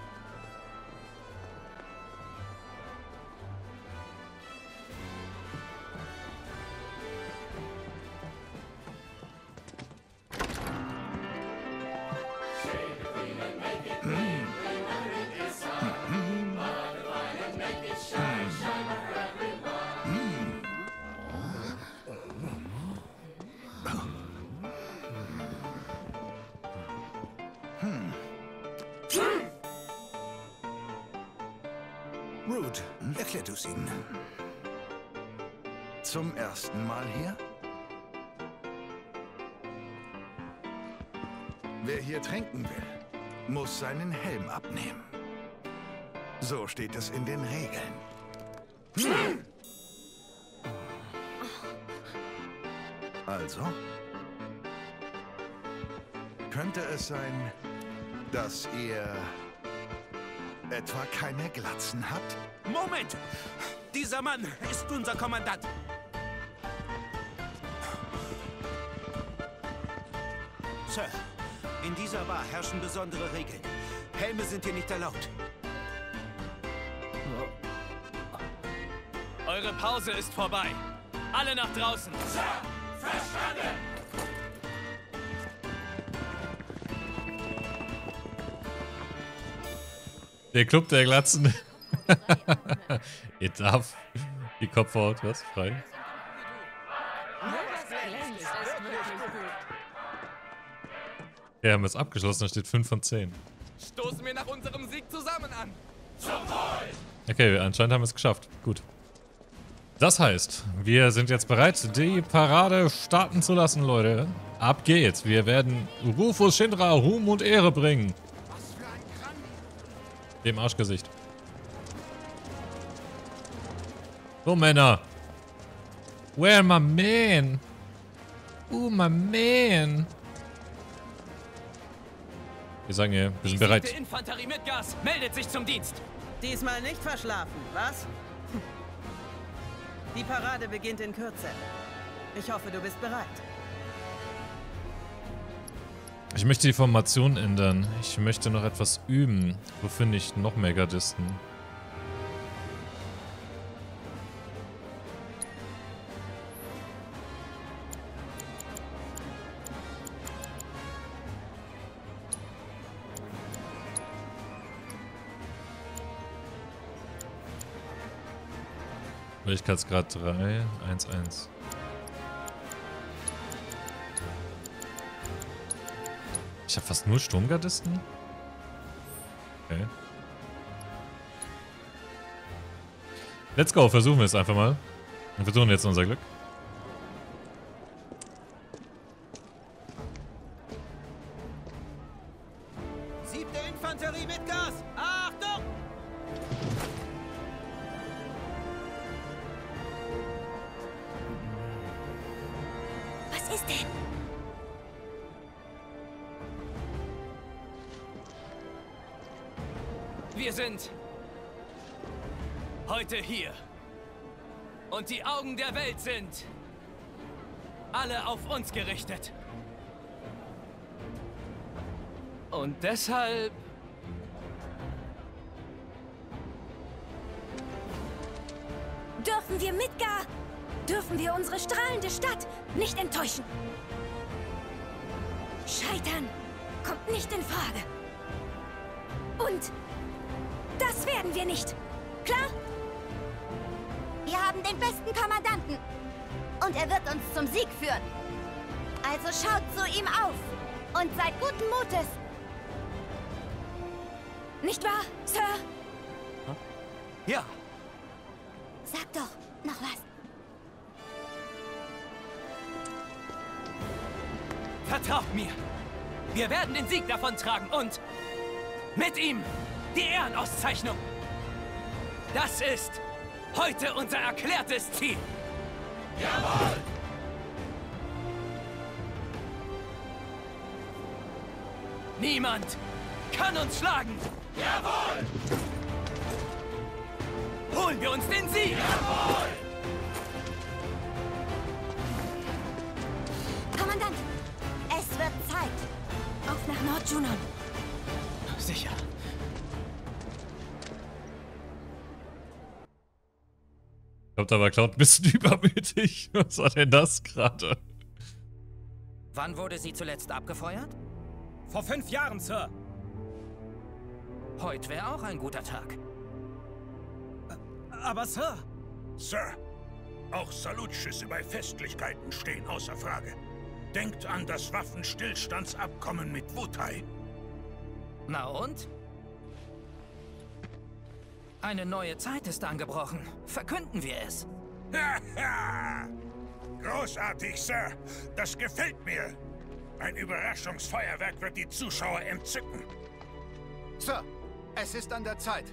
Speaker 12: Root, erklär du's ihnen. Zum ersten Mal hier? Wer hier tränken will, muss seinen Helm abnehmen. So steht es in den Regeln. Also? Könnte es sein, dass ihr etwa keine Glatzen habt?
Speaker 6: Moment! Dieser Mann ist unser Kommandant. Sir, in dieser Bar herrschen besondere Regeln. Helme sind hier nicht erlaubt.
Speaker 1: Eure Pause ist vorbei. Alle nach draußen.
Speaker 6: Sir, verstanden!
Speaker 5: Der Club der Glatzen. Ihr darf die Kopfhaut, was? Frei. Ja, haben wir es abgeschlossen, da steht 5 von 10.
Speaker 10: Stoßen wir nach unserem Sieg zusammen an.
Speaker 6: Zum Wohl!
Speaker 5: Okay, anscheinend haben wir es geschafft. Gut. Das heißt, wir sind jetzt bereit, die Parade starten zu lassen, Leute. Ab geht's. Wir werden Rufus Shinra Ruhm und Ehre bringen. Dem Arschgesicht. So, Männer. Where my man? My man. Wir sagen ja, wir sind bereit.
Speaker 1: Die Infanterie mit Gas meldet sich zum Dienst.
Speaker 13: Diesmal nicht verschlafen, was? Die Parade beginnt in Kürze. Ich hoffe, du bist bereit.
Speaker 5: Ich möchte die Formation ändern. Ich möchte noch etwas üben. Wo finde ich noch mehr Gardisten? Fähigkeitsgrad 3, 1, 1. Ich habe fast nur Sturmgardisten? Okay. Let's go, versuchen wir es einfach mal. Wir versuchen jetzt unser Glück.
Speaker 13: Siebte Infanterie mit Gas! Achtung!
Speaker 4: Was ist denn?
Speaker 1: Wir sind heute hier. Und die Augen der Welt sind alle auf uns gerichtet. Und deshalb...
Speaker 4: Dürfen wir Midgar? Dürfen wir unsere strahlende Stadt nicht enttäuschen? Scheitern kommt nicht in Frage. Und das werden wir nicht. Klar?
Speaker 2: Wir haben den besten Kommandanten. Und er wird uns zum Sieg führen. Also schaut zu ihm auf. Und seid guten Mutes.
Speaker 4: Nicht wahr, Sir?
Speaker 8: Ja.
Speaker 2: Sag doch noch was.
Speaker 8: Vertraut mir. Wir werden den Sieg davontragen und mit ihm die Ehrenauszeichnung. Das ist heute unser erklärtes Ziel.
Speaker 6: Jawohl!
Speaker 8: Niemand kann uns schlagen.
Speaker 6: Jawohl!
Speaker 8: Holen wir uns den Sieg.
Speaker 6: Jawohl!
Speaker 2: Kommandant, es wird Zeit. Auf nach Nord-Junon.
Speaker 8: Sicher.
Speaker 5: Ich glaube, da war Cloud ein bisschen übermütig. Was war denn das gerade?
Speaker 8: Wann wurde sie zuletzt abgefeuert?
Speaker 10: Vor 5 Jahren, Sir.
Speaker 8: Heute wäre auch ein guter Tag.
Speaker 10: Aber Sir...
Speaker 15: Sir, auch Salutschüsse bei Festlichkeiten stehen außer Frage. Denkt an das Waffenstillstandsabkommen mit Wutai.
Speaker 8: Na und? Eine neue Zeit ist angebrochen. Verkünden wir es.
Speaker 15: Haha! Großartig, Sir. Das gefällt mir. Ein Überraschungsfeuerwerk wird die Zuschauer entzücken.
Speaker 12: Sir, es ist an der Zeit.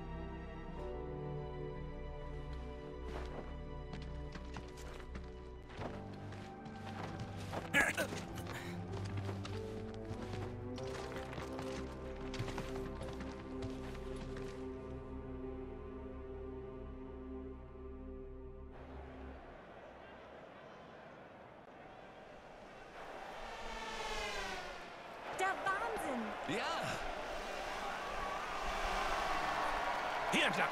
Speaker 4: Der Wahnsinn!
Speaker 9: Ja!
Speaker 15: Hier entlang!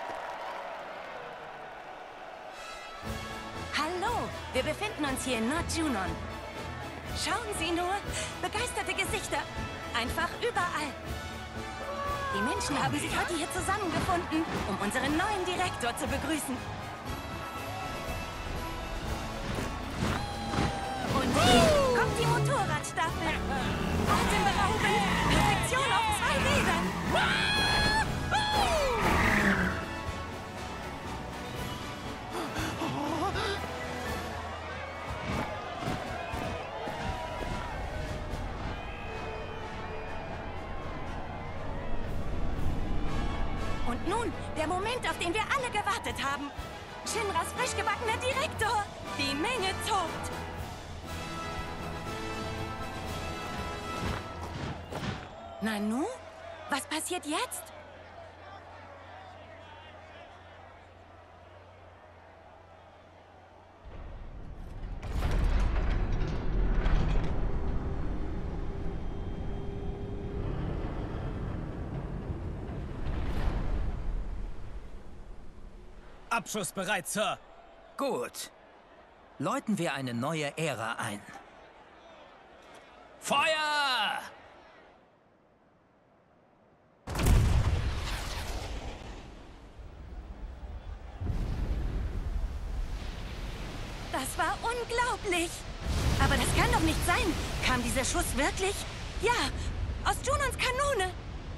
Speaker 4: Hallo, wir befinden uns hier in Nord-Junon. Schauen Sie nur, begeisterte Gesichter. Einfach überall. Die Menschen haben sich heute hier zusammengefunden, um unseren neuen Direktor zu begrüßen. Und hier kommt die Motorradstaffel. Atemberaubend, Perfektion auf 2 Rädern. Und nun, der Moment, auf den wir alle gewartet haben. Shinras frisch gebackener Direktor. Die Menge tobt. Nanu? Was passiert jetzt?
Speaker 10: Abschuss bereit, Sir.
Speaker 8: Gut. Läuten wir eine neue Ära ein. Feuer!
Speaker 4: Das war unglaublich. Aber das kann doch nicht sein. Kam dieser Schuss wirklich? Ja, aus Junons Kanone.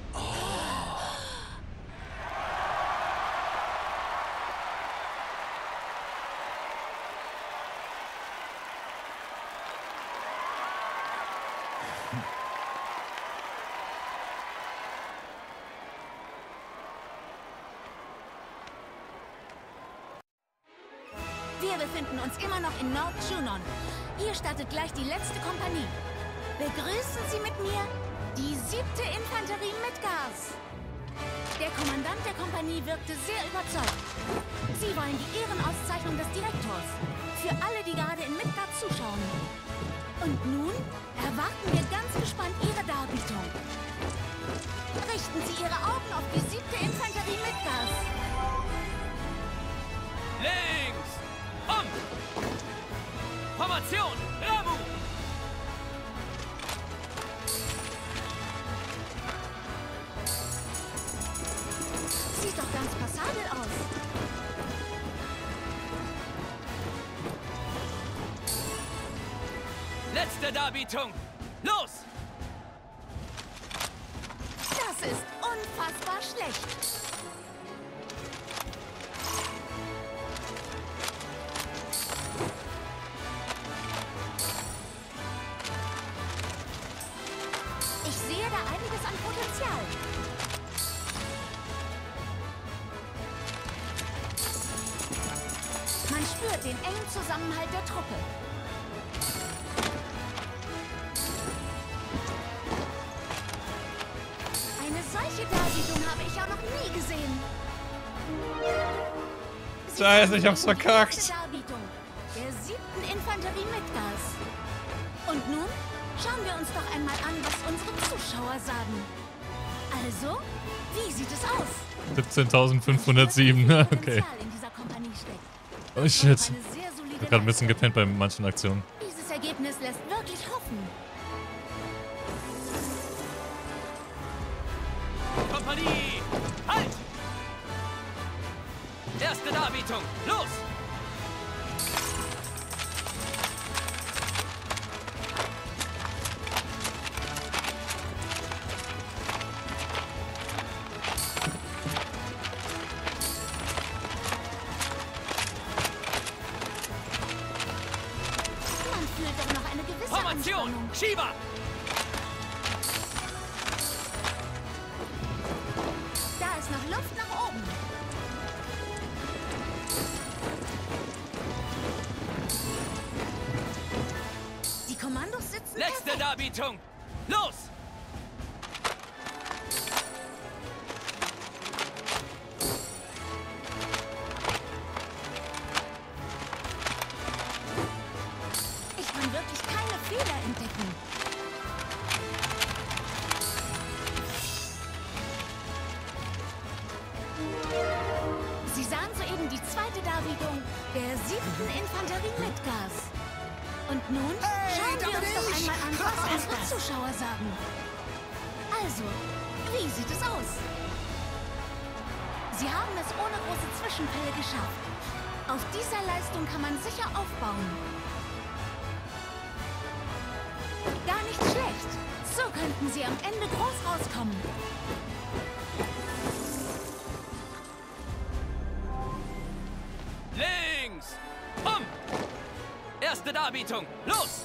Speaker 7: Wir befinden uns immer noch in Nord-Junon. Hier startet gleich die letzte Kompanie. Begrüßen Sie mit mir die 7. Infanterie Midgars. Der Kommandant der Kompanie wirkte sehr überzeugt. Sie wollen die Ehrenauszeichnung des Direktors. Für alle, die gerade in Midgard zuschauen. Und nun erwarten wir ganz gespannt Ihre Darbietung. Richten Sie Ihre Augen auf die 7. Infanterie Midgars.
Speaker 8: Links! Um! Formation! Ramu!
Speaker 7: Sieht doch ganz passabel aus.
Speaker 8: Letzte Darbietung! Los!
Speaker 7: Das ist unfassbar schlecht. Ich sehe da einiges an Potenzial. Man spürt den engen Zusammenhalt der Truppe. Eine solche Darbietung habe ich auch noch nie gesehen.
Speaker 5: Scheiße, ich hab's verkackt.
Speaker 7: Darbietung der 7. Infanterie Midgars. Und nun schauen wir uns doch einmal an, was unsere Zuschauer sagen. Also, wie sieht es aus?
Speaker 5: 17.507, okay.
Speaker 7: In dieser Kompanie steckt.
Speaker 5: Oh shit. Ich hab grad ein bisschen gepennt bei manchen Aktionen.
Speaker 7: Dieses Ergebnis lässt wirklich hoffen.
Speaker 8: Kompanie! Halt! Erste Darbietung! Los!
Speaker 7: Man fühlt doch noch eine gewisse
Speaker 8: Formation!
Speaker 7: Anspannung.
Speaker 8: Schieber!
Speaker 7: Da ist noch Luft nach oben. Die Kommandos sitzen
Speaker 8: Letzte
Speaker 7: perfekt.
Speaker 8: Darbietung! Los!
Speaker 7: Ich kann wirklich keine Fehler entdecken. Sie sahen soeben die zweite Darbietung der 7. Infanterie Midgars. Und nun schauen wir uns doch einmal an, was unsere Zuschauer sagen. Also, wie sieht es aus? Sie haben es ohne große Zwischenfälle geschafft. Auf dieser Leistung kann man sicher aufbauen. Gar nicht schlecht. So könnten sie am Ende groß rauskommen.
Speaker 8: Links! Um! Erste Darbietung! Los!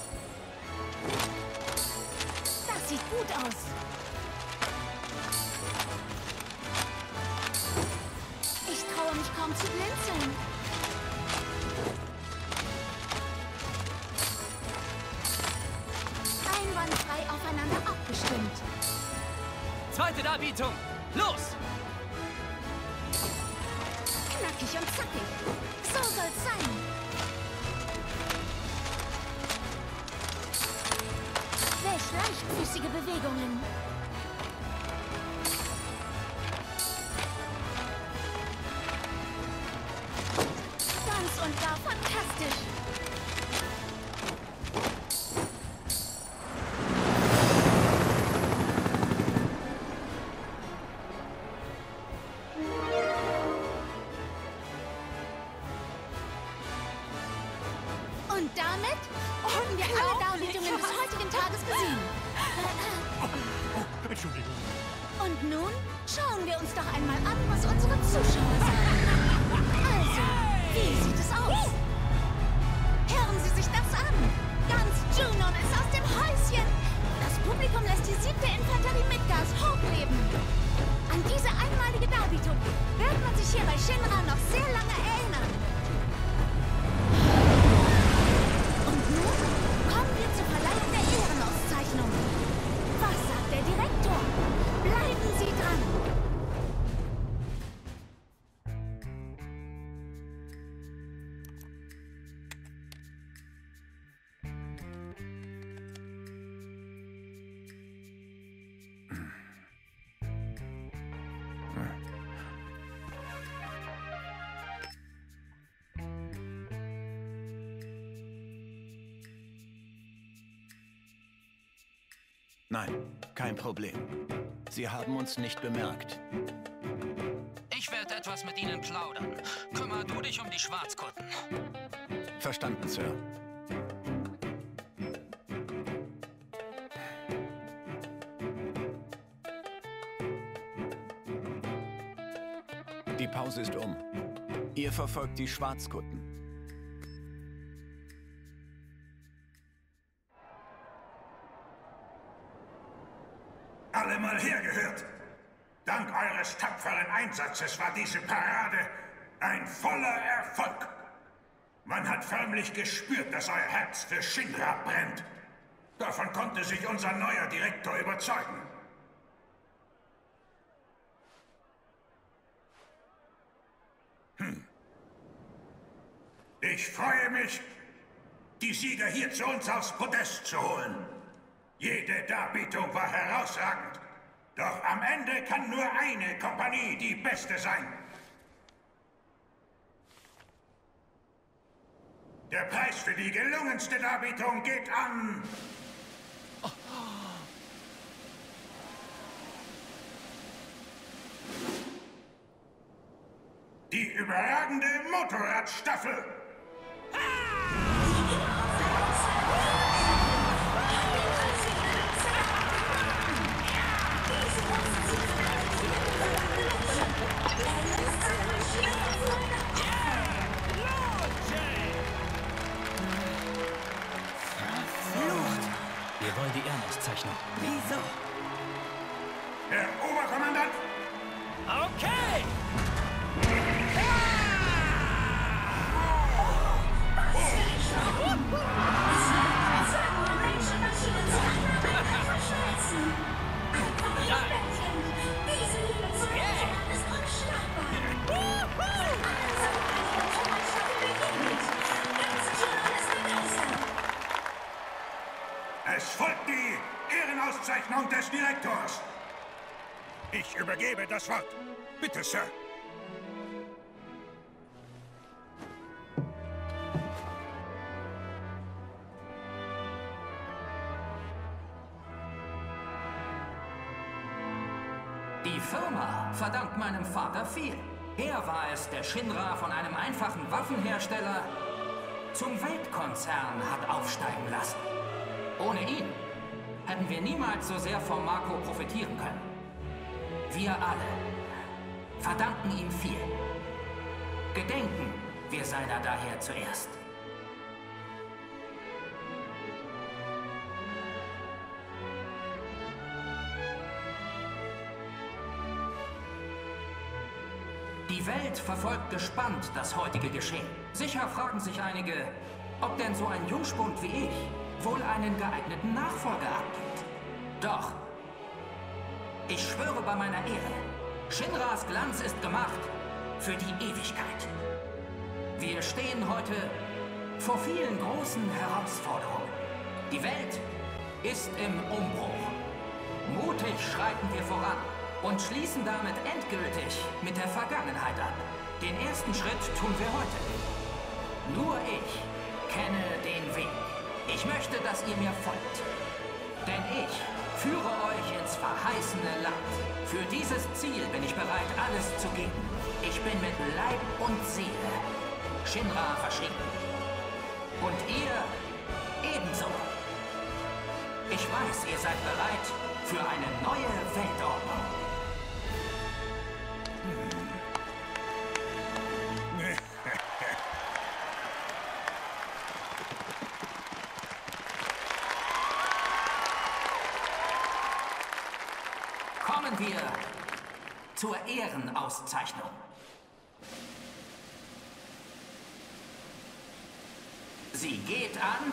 Speaker 7: Das sieht gut aus. Ich traue mich kaum zu blinzeln. Einwandfrei aufeinander abgestimmt.
Speaker 8: Zweite Darbietung! Los!
Speaker 7: Knackig und zackig. So soll's sein. Welch leichtfüßige Bewegungen. Ganz und gar fantastisch. Und damit haben wir alle Darbietungen des heutigen Tages gesehen.
Speaker 15: Entschuldigung.
Speaker 7: Und nun schauen wir uns doch einmal an, was unsere Zuschauer sagen. Also, wie sieht es aus? Hören Sie sich das an. Ganz Junon ist aus dem Häuschen. Das Publikum lässt die 7. Infanterie Midgars hochleben. An diese einmalige Darbietung wird man sich hier bei Shinra noch sehr lange erinnern. Und nun kommen wir zur Verleihung der Ehrenauszeichnung. Was sagt der Direktor? Bleiben Sie dran!
Speaker 9: Nein, kein Problem. Sie haben uns nicht bemerkt.
Speaker 16: Ich werde etwas mit Ihnen plaudern. Kümmer du dich um die Schwarzkutten.
Speaker 9: Verstanden, Sir. Die Pause ist um. Ihr verfolgt die Schwarzkutten.
Speaker 15: Alle mal hergehört. Dank eures tapferen Einsatzes war diese Parade ein voller Erfolg. Man hat förmlich gespürt, dass euer Herz für Shinra brennt. Davon konnte sich unser neuer Direktor überzeugen. Ich freue mich, die Sieger hier zu uns aufs Podest zu holen. Jede Darbietung war herausragend. Doch am Ende kann nur eine Kompanie die beste sein. Der Preis für die gelungenste Darbietung geht an... Die überragende Motorradstaffel.
Speaker 8: Wir wollen die Ehrenauszeichnung.
Speaker 13: Wieso?
Speaker 15: Herr Oberkommandant!
Speaker 8: Okay!
Speaker 15: Es folgt die Ehrenauszeichnung des Direktors. Ich übergebe das Wort. Bitte, Sir.
Speaker 16: Die Firma verdankt meinem Vater viel. Er war es, der Shinra von einem einfachen Waffenhersteller zum Weltkonzern hat aufsteigen lassen. Ohne ihn hätten wir niemals so sehr vom Marco profitieren können. Wir alle verdanken ihm viel. Gedenken wir seiner daher zuerst. Die Welt verfolgt gespannt das heutige Geschehen. Sicher fragen sich einige, ob denn so ein Jungspund wie ich wohl einen geeigneten Nachfolger abgibt. Doch, ich schwöre bei meiner Ehre, Shinras Glanz ist gemacht für die Ewigkeit. Wir stehen heute vor vielen großen Herausforderungen. Die Welt ist im Umbruch. Mutig schreiten wir voran und schließen damit endgültig mit der Vergangenheit ab. Den ersten Schritt tun wir heute. Nur ich kenne den Weg. Ich möchte, dass ihr mir folgt. Denn ich führe euch ins verheißene Land. Für dieses Ziel bin ich bereit, alles zu geben. Ich bin mit Leib und Seele Shinra verschrieben. Und ihr ebenso. Ich weiß, ihr seid bereit für eine neue Weltordnung. Kommen wir zur Ehrenauszeichnung. Sie geht an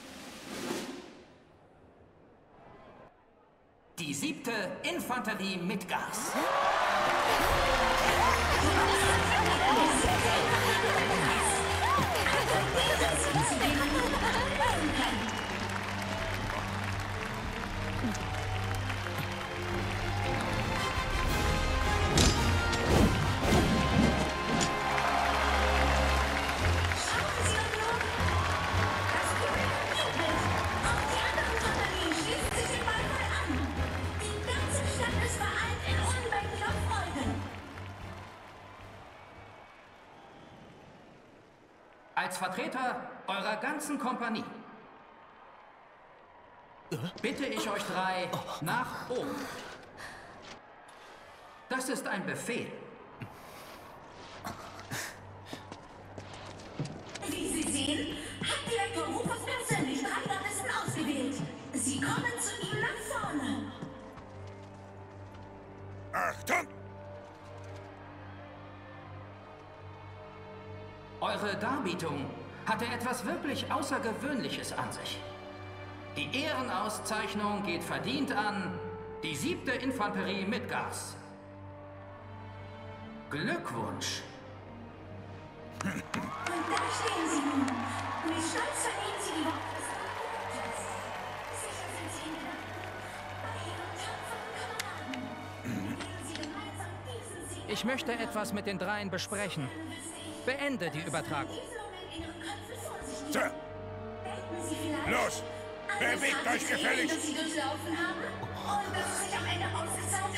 Speaker 16: die 7. Infanterie Midgars. Als Vertreter eurer ganzen Kompanie bitte ich euch 3 nach oben. Das ist ein Befehl.
Speaker 17: Sie kommen zu ihm nach vorne.
Speaker 15: Achtung!
Speaker 16: Eure Darbietung hatte etwas wirklich Außergewöhnliches an sich. Die Ehrenauszeichnung geht verdient an die 7. Infanterie Midgars. Glückwunsch!
Speaker 17: Und da stehen Sie nun. Mit Stolz vernehmen Sie die Worte des Gutes. Sicher sind Sie in Gedanken bei Ihren tapferen Kameraden. Wählen Sie gemeinsam diesen Sieg.
Speaker 8: Ich möchte etwas mit den dreien besprechen. Beende die Übertragung.
Speaker 15: Sir! Los! Bewegt euch gefälligst!
Speaker 17: dass Sie durchlaufen haben und dass es sich am Ende ausgezahlt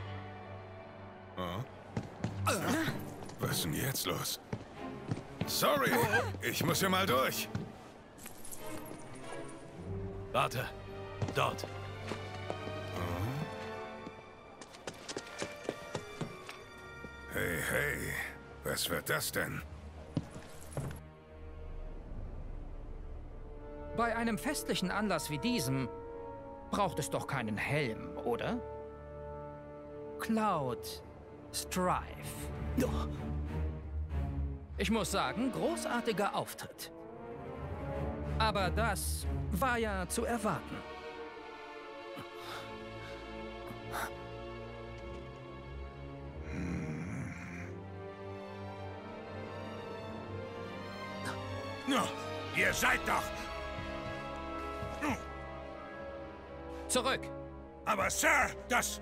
Speaker 17: hat?
Speaker 15: Was ist denn jetzt los? Sorry, ich muss hier mal durch.
Speaker 1: Warte. Dort.
Speaker 15: Hey, hey. Was wird das denn?
Speaker 8: Bei einem festlichen Anlass wie diesem braucht es doch keinen Helm, oder? Cloud Strife. Ich muss sagen, großartiger Auftritt. Aber das war ja zu erwarten.
Speaker 15: Ihr seid doch...
Speaker 8: Zurück!
Speaker 15: Aber Sir, das...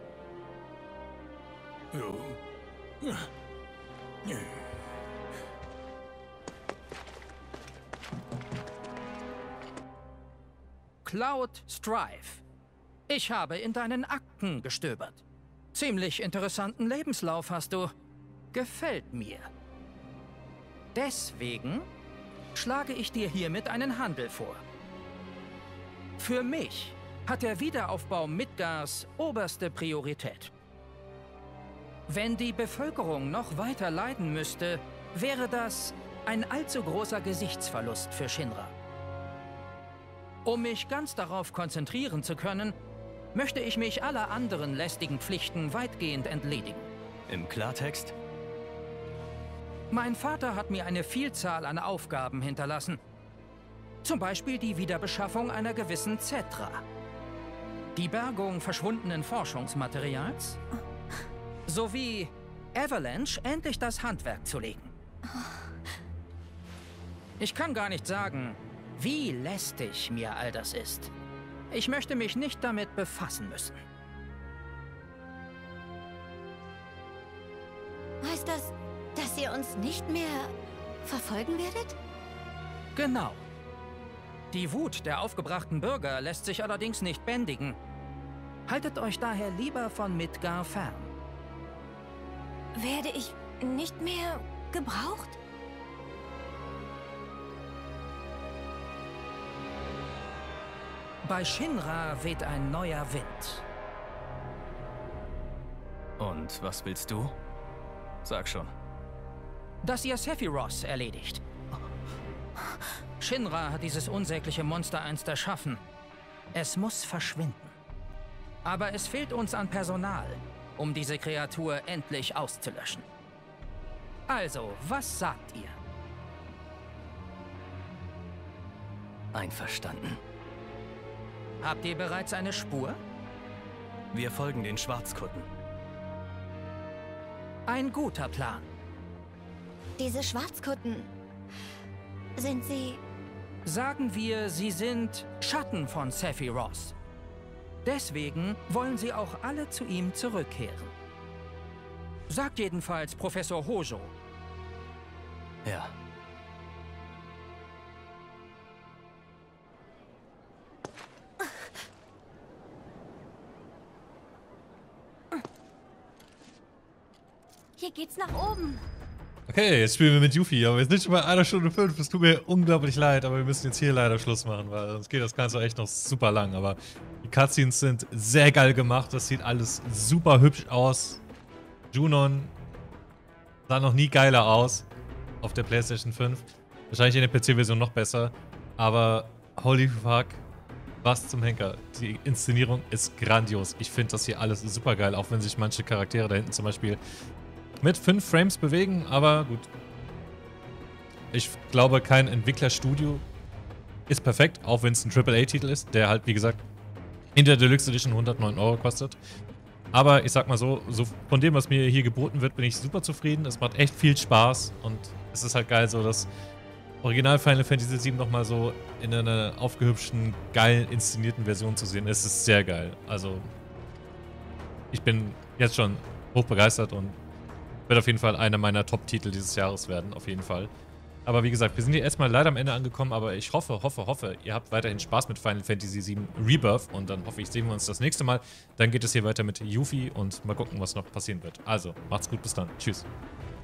Speaker 8: Cloud Strife. Ich habe in deinen Akten gestöbert. Ziemlich interessanten Lebenslauf hast du. Gefällt mir. Deswegen schlage ich dir hiermit einen Handel vor. Für mich hat der Wiederaufbau Midgars oberste Priorität. Wenn die Bevölkerung noch weiter leiden müsste, wäre das ein allzu großer Gesichtsverlust für Shinra. Um mich ganz darauf konzentrieren zu können, möchte ich mich aller anderen lästigen Pflichten weitgehend entledigen.
Speaker 1: Im Klartext?
Speaker 8: Mein Vater hat mir eine Vielzahl an Aufgaben hinterlassen. Zum Beispiel die Wiederbeschaffung einer gewissen Cetra. Die Bergung verschwundenen Forschungsmaterials. Sowie Avalanche endlich das Handwerk zu legen. Ich kann gar nicht sagen, wie lästig mir all das ist. Ich möchte mich nicht damit befassen müssen.
Speaker 4: Heißt das, dass ihr uns nicht mehr verfolgen werdet?
Speaker 8: Genau. Die Wut der aufgebrachten Bürger lässt sich allerdings nicht bändigen. Haltet euch daher lieber von Midgar fern.
Speaker 4: Werde ich nicht mehr gebraucht?
Speaker 8: Bei Shinra weht ein neuer Wind.
Speaker 1: Und was willst du? Sag schon.
Speaker 8: Dass ihr Sephiroth erledigt. Shinra hat dieses unsägliche Monster einst erschaffen. Es muss verschwinden. Aber es fehlt uns an Personal, um diese Kreatur endlich auszulöschen. Also, was sagt ihr?
Speaker 1: Einverstanden.
Speaker 8: Habt ihr bereits eine Spur?
Speaker 1: Wir folgen den Schwarzkutten.
Speaker 8: Ein guter Plan.
Speaker 4: Diese Schwarzkutten, sind sie...
Speaker 8: Sagen wir, sie sind Schatten von Sephiroth. Deswegen wollen sie auch alle zu ihm zurückkehren. Sagt jedenfalls Professor Hojo.
Speaker 1: Ja.
Speaker 4: Hier geht's nach oben.
Speaker 5: Okay, jetzt spielen wir mit Yuffie, aber wir sind schon bei 1 Stunde 5. Es tut mir unglaublich leid, aber wir müssen jetzt hier leider Schluss machen, weil sonst geht das Ganze echt noch super lang. Aber die Cutscenes sind sehr geil gemacht, das sieht alles super hübsch aus. Junon sah noch nie geiler aus auf der PlayStation 5. Wahrscheinlich in der PC-Version noch besser, aber holy fuck. Was zum Henker. Die Inszenierung ist grandios. Ich finde das hier alles super geil, auch wenn sich manche Charaktere da hinten zum Beispiel mit 5 Frames bewegen, aber gut. Ich glaube, kein Entwicklerstudio ist perfekt, auch wenn es ein AAA-Titel ist, der halt, wie gesagt, in der Deluxe Edition 109 € kostet. Aber ich sag mal so von dem, was mir hier geboten wird, bin ich super zufrieden. Es macht echt viel Spaß und es ist halt geil, so das Original Final Fantasy VII nochmal so in einer aufgehübschten, geil inszenierten Version zu sehen. Es ist sehr geil. Also, ich bin jetzt schon hochbegeistert und wird auf jeden Fall einer meiner Top-Titel dieses Jahres werden, auf jeden Fall. Aber wie gesagt, wir sind hier erstmal leider am Ende angekommen, aber ich hoffe, ihr habt weiterhin Spaß mit Final Fantasy VII Rebirth und dann hoffe ich, sehen wir uns das nächste Mal. Dann geht es hier weiter mit Yuffie und mal gucken, was noch passieren wird. Also, macht's gut, bis dann. Tschüss.